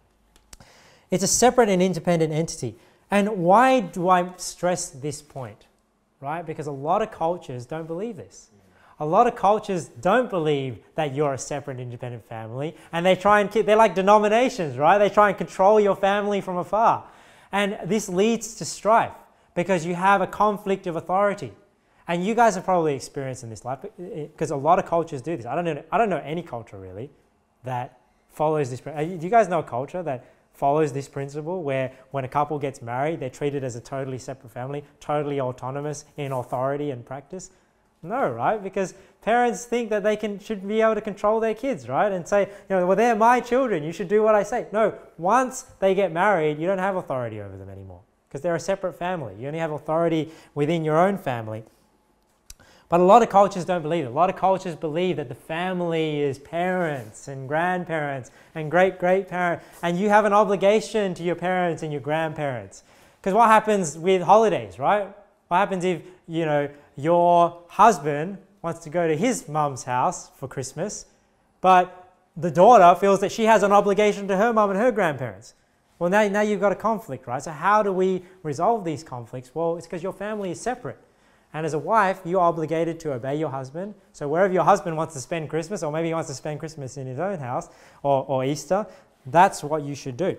It's a separate and independent entity. And why do I stress this point? Right? Because a lot of cultures don't believe this. A lot of cultures don't believe that you're a separate independent family, and they try and keep, they're like denominations, right? They try and control your family from afar. And this leads to strife because you have a conflict of authority. And you guys have probably experienced in this life, because a lot of cultures do this. I don't know, I don't know any culture really that follows this. Do you guys know a culture that follows this principle where when a couple gets married, they're treated as a totally separate family, totally autonomous in authority and practice? No, right? Because parents think that they can should be able to control their kids, right? And say, you know, well, they're my children, you should do what I say. No, once they get married, you don't have authority over them anymore because they're a separate family. You only have authority within your own family. But a lot of cultures don't believe it. A lot of cultures believe that the family is parents and grandparents and great-great-parents, and you have an obligation to your parents and your grandparents. Because what happens with holidays, right? What happens if, you know, your husband wants to go to his mum's house for Christmas, but the daughter feels that she has an obligation to her mum and her grandparents? Well, now, now you've got a conflict, right? So how do we resolve these conflicts? Well, it's because your family is separate. And as a wife, you're obligated to obey your husband. So wherever your husband wants to spend Christmas, or maybe he wants to spend Christmas in his own house, or, or Easter, that's what you should do.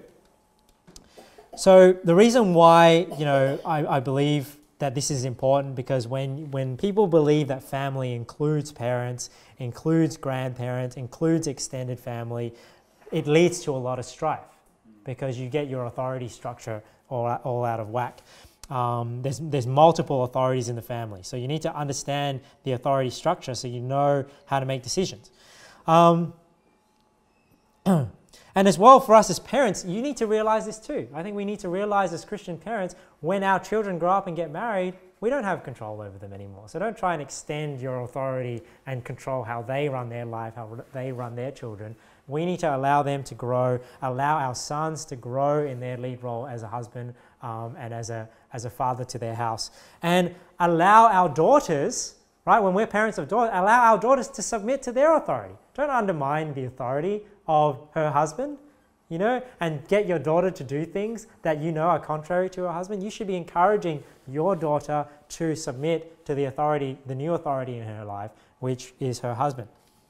So the reason why, you know, I, I believe that this is important, because when, when people believe that family includes parents, includes grandparents, includes extended family, it leads to a lot of strife because you get your authority structure all, all out of whack. Um, there's, there's multiple authorities in the family. So you need to understand the authority structure so you know how to make decisions. Um, and as well, for us as parents, you need to realize this too. I think we need to realize as Christian parents, when our children grow up and get married, we don't have control over them anymore. So don't try and extend your authority and control how they run their life, how they run their children. We need to allow them to grow, allow our sons to grow in their lead role as a husband um, and as a, as a father to their house. And allow our daughters, right, when we're parents of daughters, allow our daughters to submit to their authority. Don't undermine the authority of her husband, you know, and get your daughter to do things that you know are contrary to her husband. You should be encouraging your daughter to submit to the authority, the new authority in her life, which is her husband.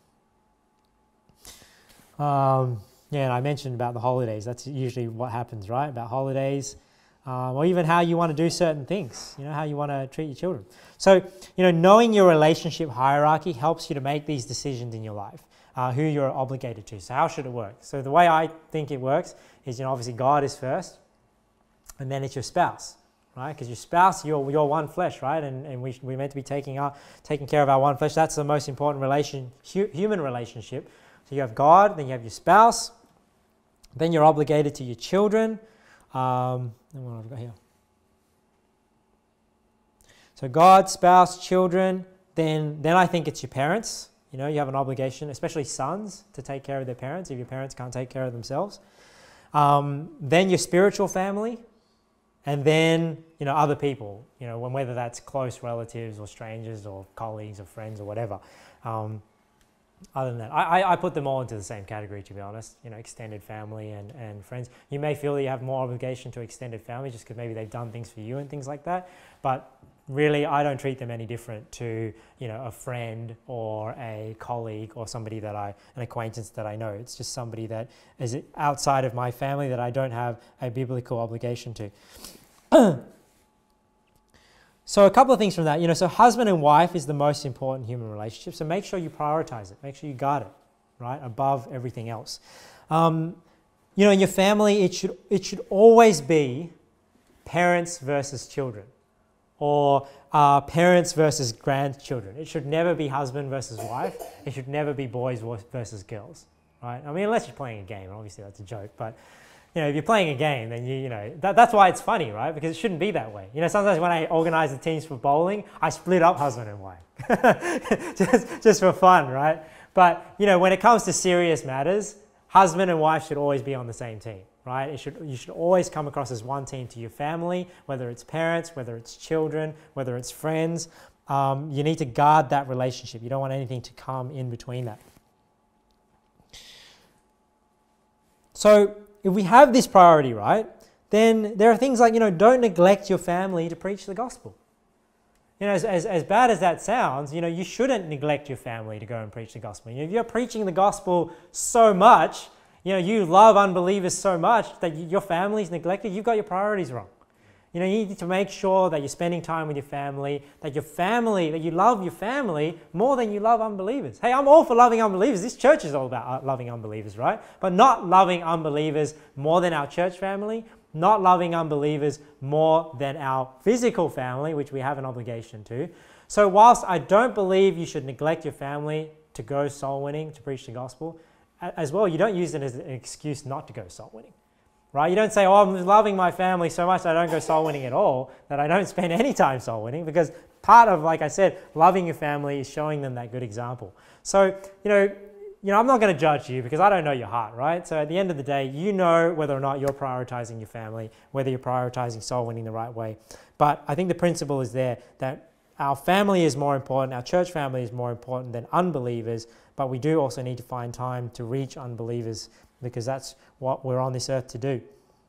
Um, yeah, and I mentioned about the holidays. That's usually what happens, right? About holidays, um, or even how you want to do certain things, you know, how you want to treat your children. So, you know, knowing your relationship hierarchy helps you to make these decisions in your life, uh, who you're obligated to. So how should it work? So the way I think it works is, you know, obviously God is first, and then it's your spouse, right? Because your spouse, you're, you're one flesh, right? And, and we, we're meant to be taking, our, taking care of our one flesh. That's the most important relation, hu human relationship. So you have God, then you have your spouse, then you're obligated to your children. Um, what have I got here? So God, spouse, children, then, then I think it's your parents. You know, you have an obligation, especially sons, to take care of their parents if your parents can't take care of themselves. Um, then your spiritual family, and then, you know, other people, you know, when, whether that's close relatives or strangers or colleagues or friends or whatever. Um, other than that, I, I, I put them all into the same category, to be honest, you know, extended family and, and friends. You may feel that you have more obligation to extended family just because maybe they've done things for you and things like that, but really, I don't treat them any different to, you know, a friend or a colleague or somebody that I, an acquaintance that I know. It's just somebody that is outside of my family that I don't have a biblical obligation to. So a couple of things from that, you know, so husband and wife is the most important human relationship. So make sure you prioritize it. Make sure you guard it, right, above everything else. Um, you know, in your family, it should it should always be parents versus children, or uh, parents versus grandchildren. It should never be husband versus wife. It should never be boys versus girls, right? I mean, unless you're playing a game, obviously that's a joke, but you know, if you're playing a game, then you, you know, that, that's why it's funny, right? Because it shouldn't be that way. You know, sometimes when I organize the teams for bowling, I split up husband and wife, just, just for fun, right? But, you know, when it comes to serious matters, husband and wife should always be on the same team, right? It should, you should always come across as one team to your family, whether it's parents, whether it's children, whether it's friends. Um, you need to guard that relationship. You don't want anything to come in between that. So if we have this priority, right, then there are things like, you know, don't neglect your family to preach the gospel. You know, as, as, as bad as that sounds, you know, you shouldn't neglect your family to go and preach the gospel. You know, if you're preaching the gospel so much, you know, you love unbelievers so much that your family's neglected, you've got your priorities wrong. You know, you need to make sure that you're spending time with your family, that your family, that you love your family more than you love unbelievers. Hey, I'm all for loving unbelievers. This church is all about loving unbelievers, right? But not loving unbelievers more than our church family, not loving unbelievers more than our physical family, which we have an obligation to. So whilst I don't believe you should neglect your family to go soul winning, to preach the gospel, as well, you don't use it as an excuse not to go soul winning. Right? You don't say, oh, I'm loving my family so much that I don't go soul winning at all, that I don't spend any time soul winning, because part of, like I said, loving your family is showing them that good example. So, you know, you know, I'm not going to judge you because I don't know your heart, right? So at the end of the day, you know whether or not you're prioritizing your family, whether you're prioritizing soul winning the right way. But I think the principle is there that our family is more important, our church family is more important than unbelievers, but we do also need to find time to reach unbelievers because that's what we're on this earth to do.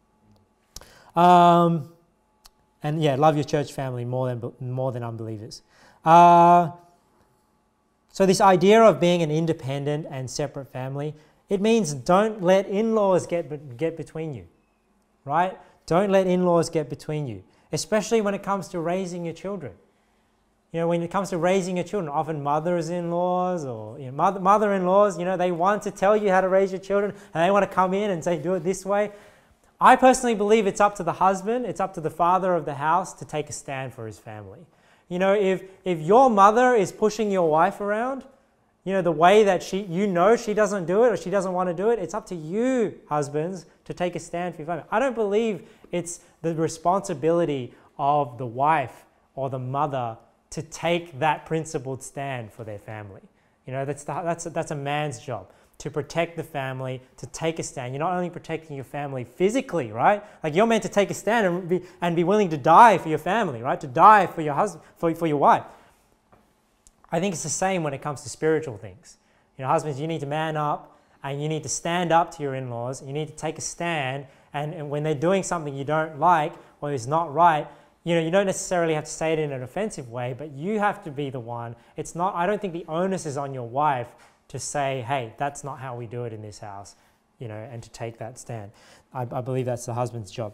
Um, and yeah, love your church family more than more than unbelievers. Uh, so this idea of being an independent and separate family, it means don't let in-laws get get between you, right? Don't let in-laws get between you, especially when it comes to raising your children. You know, when it comes to raising your children, often mothers-in-laws or you know, mother, mother-in-laws, you know, they want to tell you how to raise your children and they want to come in and say, do it this way. I personally believe it's up to the husband, it's up to the father of the house to take a stand for his family. You know, if, if your mother is pushing your wife around, you know, the way that she, you know she doesn't do it or she doesn't want to do it, it's up to you, husbands, to take a stand for your family. I don't believe it's the responsibility of the wife or the mother to take that principled stand for their family. You know, that's, the, that's, that's a man's job, to protect the family, to take a stand. You're not only protecting your family physically, right? Like you're meant to take a stand and be, and be willing to die for your family, right? To die for your husband, for, for your wife. I think it's the same when it comes to spiritual things. You know, husbands, you need to man up and you need to stand up to your in-laws. You need to take a stand, and, and when they're doing something you don't like or is not right, you know, you don't necessarily have to say it in an offensive way, but you have to be the one. It's not, I don't think the onus is on your wife to say, hey, that's not how we do it in this house, you know, and to take that stand. I, I believe that's the husband's job.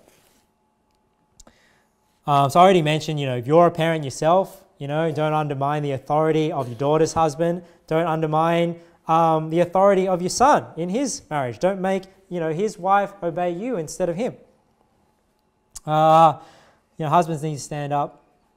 Um, so I already mentioned, you know, if you're a parent yourself, you know, don't undermine the authority of your daughter's husband. Don't undermine um, the authority of your son in his marriage. Don't make, you know, his wife obey you instead of him. Uh, You know, husbands need to stand up.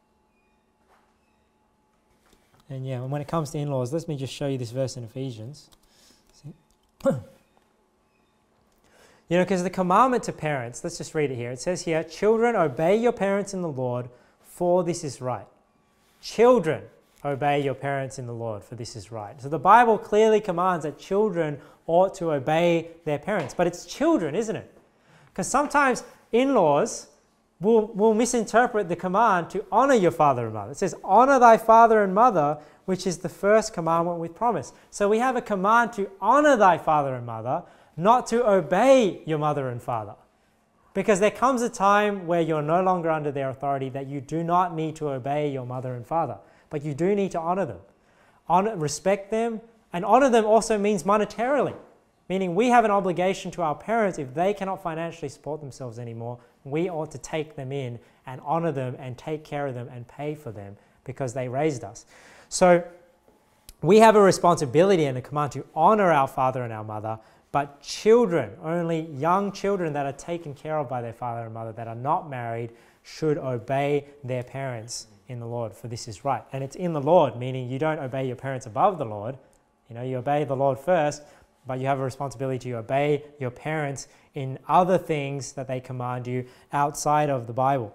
And yeah, when it comes to in-laws, let me just show you this verse in Ephesians. You know, because the commandment to parents, let's just read it here. It says here, children, obey your parents in the Lord, for this is right. Children, obey your parents in the Lord, for this is right. So the Bible clearly commands that children ought to obey their parents. But it's children, isn't it? Because sometimes in-laws, will will misinterpret the command to honor your father and mother. It says, honor thy father and mother, which is the first commandment with promise. So we have a command to honor thy father and mother, not to obey your mother and father. Because there comes a time where you're no longer under their authority, that you do not need to obey your mother and father, but you do need to honor them. Honor, respect them, and honor them also means monetarily, meaning we have an obligation to our parents. If they cannot financially support themselves anymore, we ought to take them in and honor them and take care of them and pay for them because they raised us. So we have a responsibility and a command to honor our father and our mother, but children, only young children that are taken care of by their father and mother that are not married, should obey their parents in the Lord, for this is right. And it's in the Lord, meaning you don't obey your parents above the Lord. You know, you obey the Lord first, but you have a responsibility to obey your parents in other things that they command you outside of the Bible.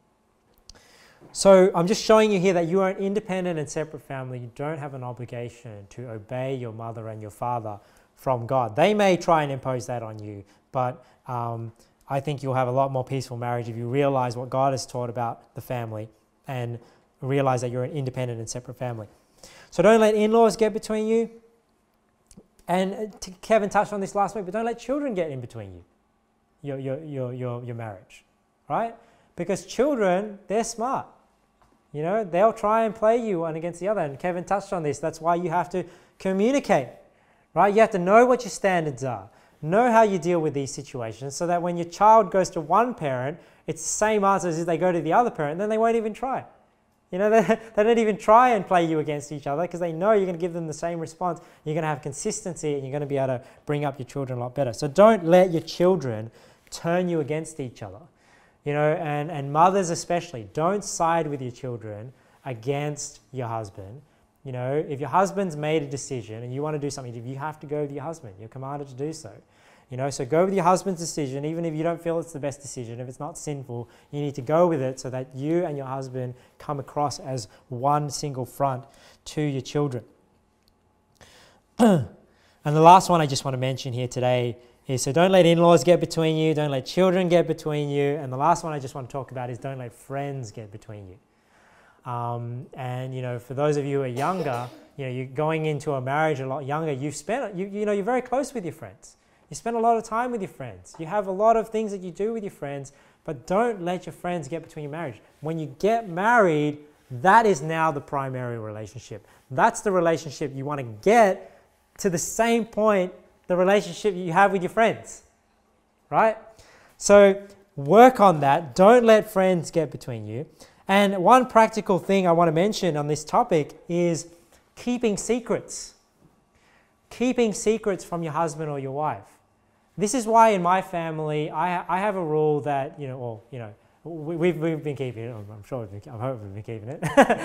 So I'm just showing you here that you are an independent and separate family. You don't have an obligation to obey your mother and your father from God. They may try and impose that on you, but um, I think you'll have a lot more peaceful marriage if you realize what God has taught about the family and realize that you're an independent and separate family. So don't let in-laws get between you. And Kevin touched on this last week, but don't let children get in between you, your, your, your, your, your marriage, right? Because children, they're smart. You know, they'll try and play you one against the other. And Kevin touched on this. That's why you have to communicate, right? You have to know what your standards are. Know how you deal with these situations so that when your child goes to one parent, it's the same answer as if they go to the other parent, and then they won't even try. You know, they, they don't even try and play you against each other because they know you're going to give them the same response. You're going to have consistency and you're going to be able to bring up your children a lot better. So don't let your children turn you against each other. You know, and, and mothers especially, don't side with your children against your husband. You know, if your husband's made a decision and you want to do something, you have to go with your husband. You're commanded to do so. You know, so go with your husband's decision, even if you don't feel it's the best decision. If it's not sinful, you need to go with it so that you and your husband come across as one single front to your children. And the last one I just want to mention here today is, so don't let in-laws get between you, don't let children get between you, and the last one I just want to talk about is don't let friends get between you. Um, and, you know, for those of you who are younger, you know, you're going into a marriage a lot younger, you've spent, you, you know, you're very close with your friends. You spend a lot of time with your friends. You have a lot of things that you do with your friends, but don't let your friends get between your marriage. When you get married, that is now the primary relationship. That's the relationship you want to get to the same point, the relationship you have with your friends, right? So work on that. Don't let friends get between you. And one practical thing I want to mention on this topic is keeping secrets. Keeping secrets from your husband or your wife. This is why in my family, I, I have a rule that, you know, or, you know, we, we've, we've been keeping it, I'm sure we've been, I hope we've been keeping it,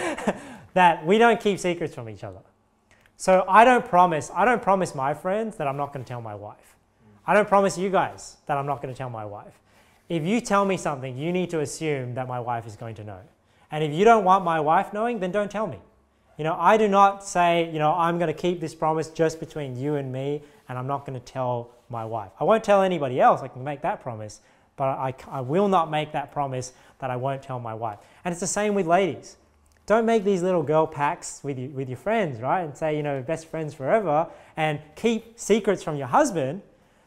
that we don't keep secrets from each other. So I don't promise, I don't promise my friends that I'm not going to tell my wife. I don't promise you guys that I'm not going to tell my wife. If you tell me something, you need to assume that my wife is going to know. And if you don't want my wife knowing, then don't tell me. You know, I do not say, you know, I'm going to keep this promise just between you and me, and I'm not going to tell my wife. I won't tell anybody else. I can make that promise, but I, I will not make that promise that I won't tell my wife. And it's the same with ladies. Don't make these little girl pacts with, you, with your friends, right? And say, you know, best friends forever, and keep secrets from your husband.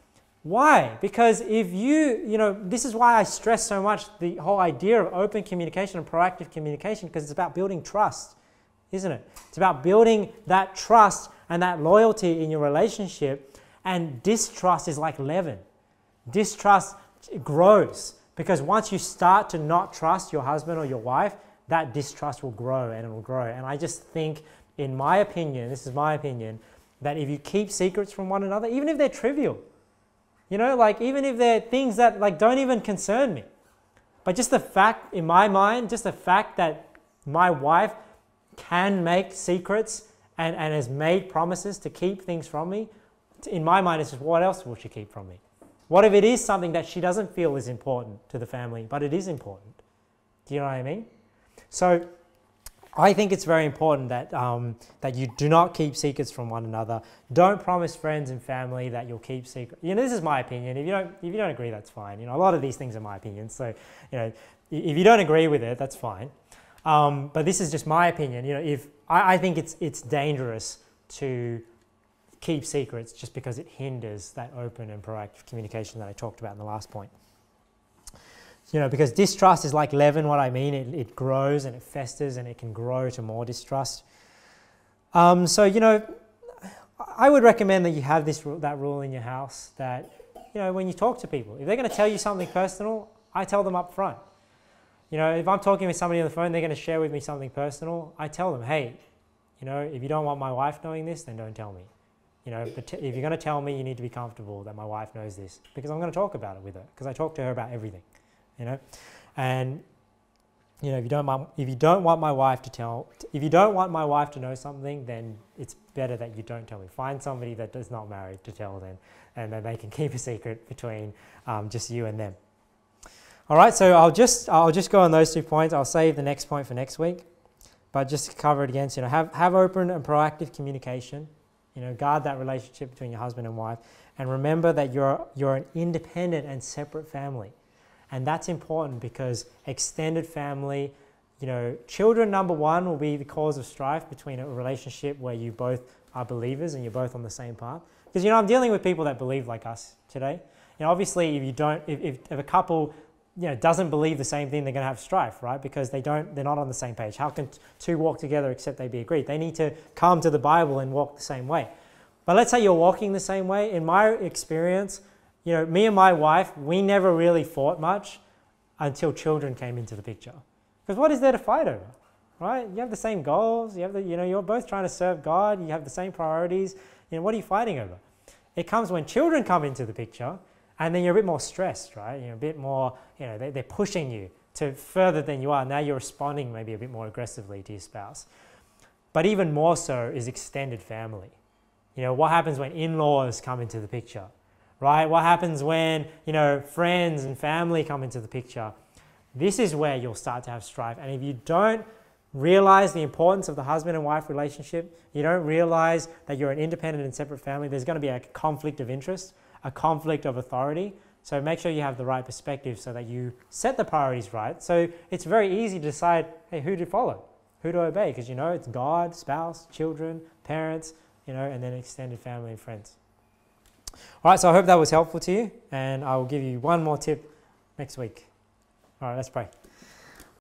Why? Because if you, you know, this is why I stress so much the whole idea of open communication and proactive communication, because it's about building trust. Isn't it? It's about building that trust and that loyalty in your relationship, and distrust is like leaven. Distrust grows because once you start to not trust your husband or your wife, that distrust will grow and it will grow. And I just think, in my opinion, this is my opinion, that if you keep secrets from one another, even if they're trivial, you know, like even if they're things that like don't even concern me, but just the fact, in my mind, just the fact that my wife can make secrets and, and has made promises to keep things from me, in my mind, it's just, what else will she keep from me? What if it is something that she doesn't feel is important to the family, but it is important? Do you know what I mean? So I think it's very important that um, that you do not keep secrets from one another. Don't promise friends and family that you'll keep secret. You know, this is my opinion. If you don't, if you don't agree, that's fine. You know, a lot of these things are my opinion. So, you know, if you don't agree with it, that's fine. Um, but this is just my opinion. You know, if I, I think it's it's dangerous to keep secrets just because it hinders that open and proactive communication that I talked about in the last point. You know, because distrust is like leaven. What I mean, it, it grows and it festers and it can grow to more distrust. Um, so, you know, I would recommend that you have this that rule in your house that, you know, when you talk to people, if they're going to tell you something personal, I tell them up front. You know, if I'm talking with somebody on the phone, they're going to share with me something personal, I tell them, hey, you know, if you don't want my wife knowing this, then don't tell me. You know, but if you're going to tell me, you need to be comfortable that my wife knows this, because I'm going to talk about it with her, because I talk to her about everything. You know, and you know, if you don't want, if you don't want my wife to tell, if you don't want my wife to know something, then it's better that you don't tell me. Find somebody that is not married to tell them, and then they can keep a secret between um, just you and them. All right, so I'll just I'll just go on those two points. I'll save the next point for next week, but just to cover it again, so, you know, have have open and proactive communication. You know, guard that relationship between your husband and wife, and remember that you're you're an independent and separate family. And that's important because extended family, you know, children, number one, will be the cause of strife between a relationship where you both are believers and you're both on the same path. Because, you know, I'm dealing with people that believe like us today. You know, obviously, if you don't, if, if, if a couple, you know, doesn't believe the same thing, they're going to have strife, right? Because they don't, they're not on the same page. How can two walk together except they be agreed? They need to come to the Bible and walk the same way. But let's say you're walking the same way. In my experience, you know, me and my wife, we never really fought much until children came into the picture. Because what is there to fight over, right? You have the same goals. You have the, you know, you're both trying to serve God. You have the same priorities. You know, what are you fighting over? It comes when children come into the picture, and then you're a bit more stressed, right? You're a bit more, you know, they, they're pushing you to further than you are. Now you're responding maybe a bit more aggressively to your spouse. But even more so is extended family. You know, what happens when in-laws come into the picture? Right? What happens when, you know, friends and family come into the picture? This is where you'll start to have strife. And if you don't realize the importance of the husband and wife relationship, you don't realize that you're an independent and separate family, there's going to be a conflict of interest, a conflict of authority. So make sure you have the right perspective so that you set the priorities right. So it's very easy to decide, hey, who to follow, who to obey, because, you know, it's God, spouse, children, parents, you know, and then extended family and friends. All right, so I hope that was helpful to you, and I will give you one more tip next week. All right, let's pray.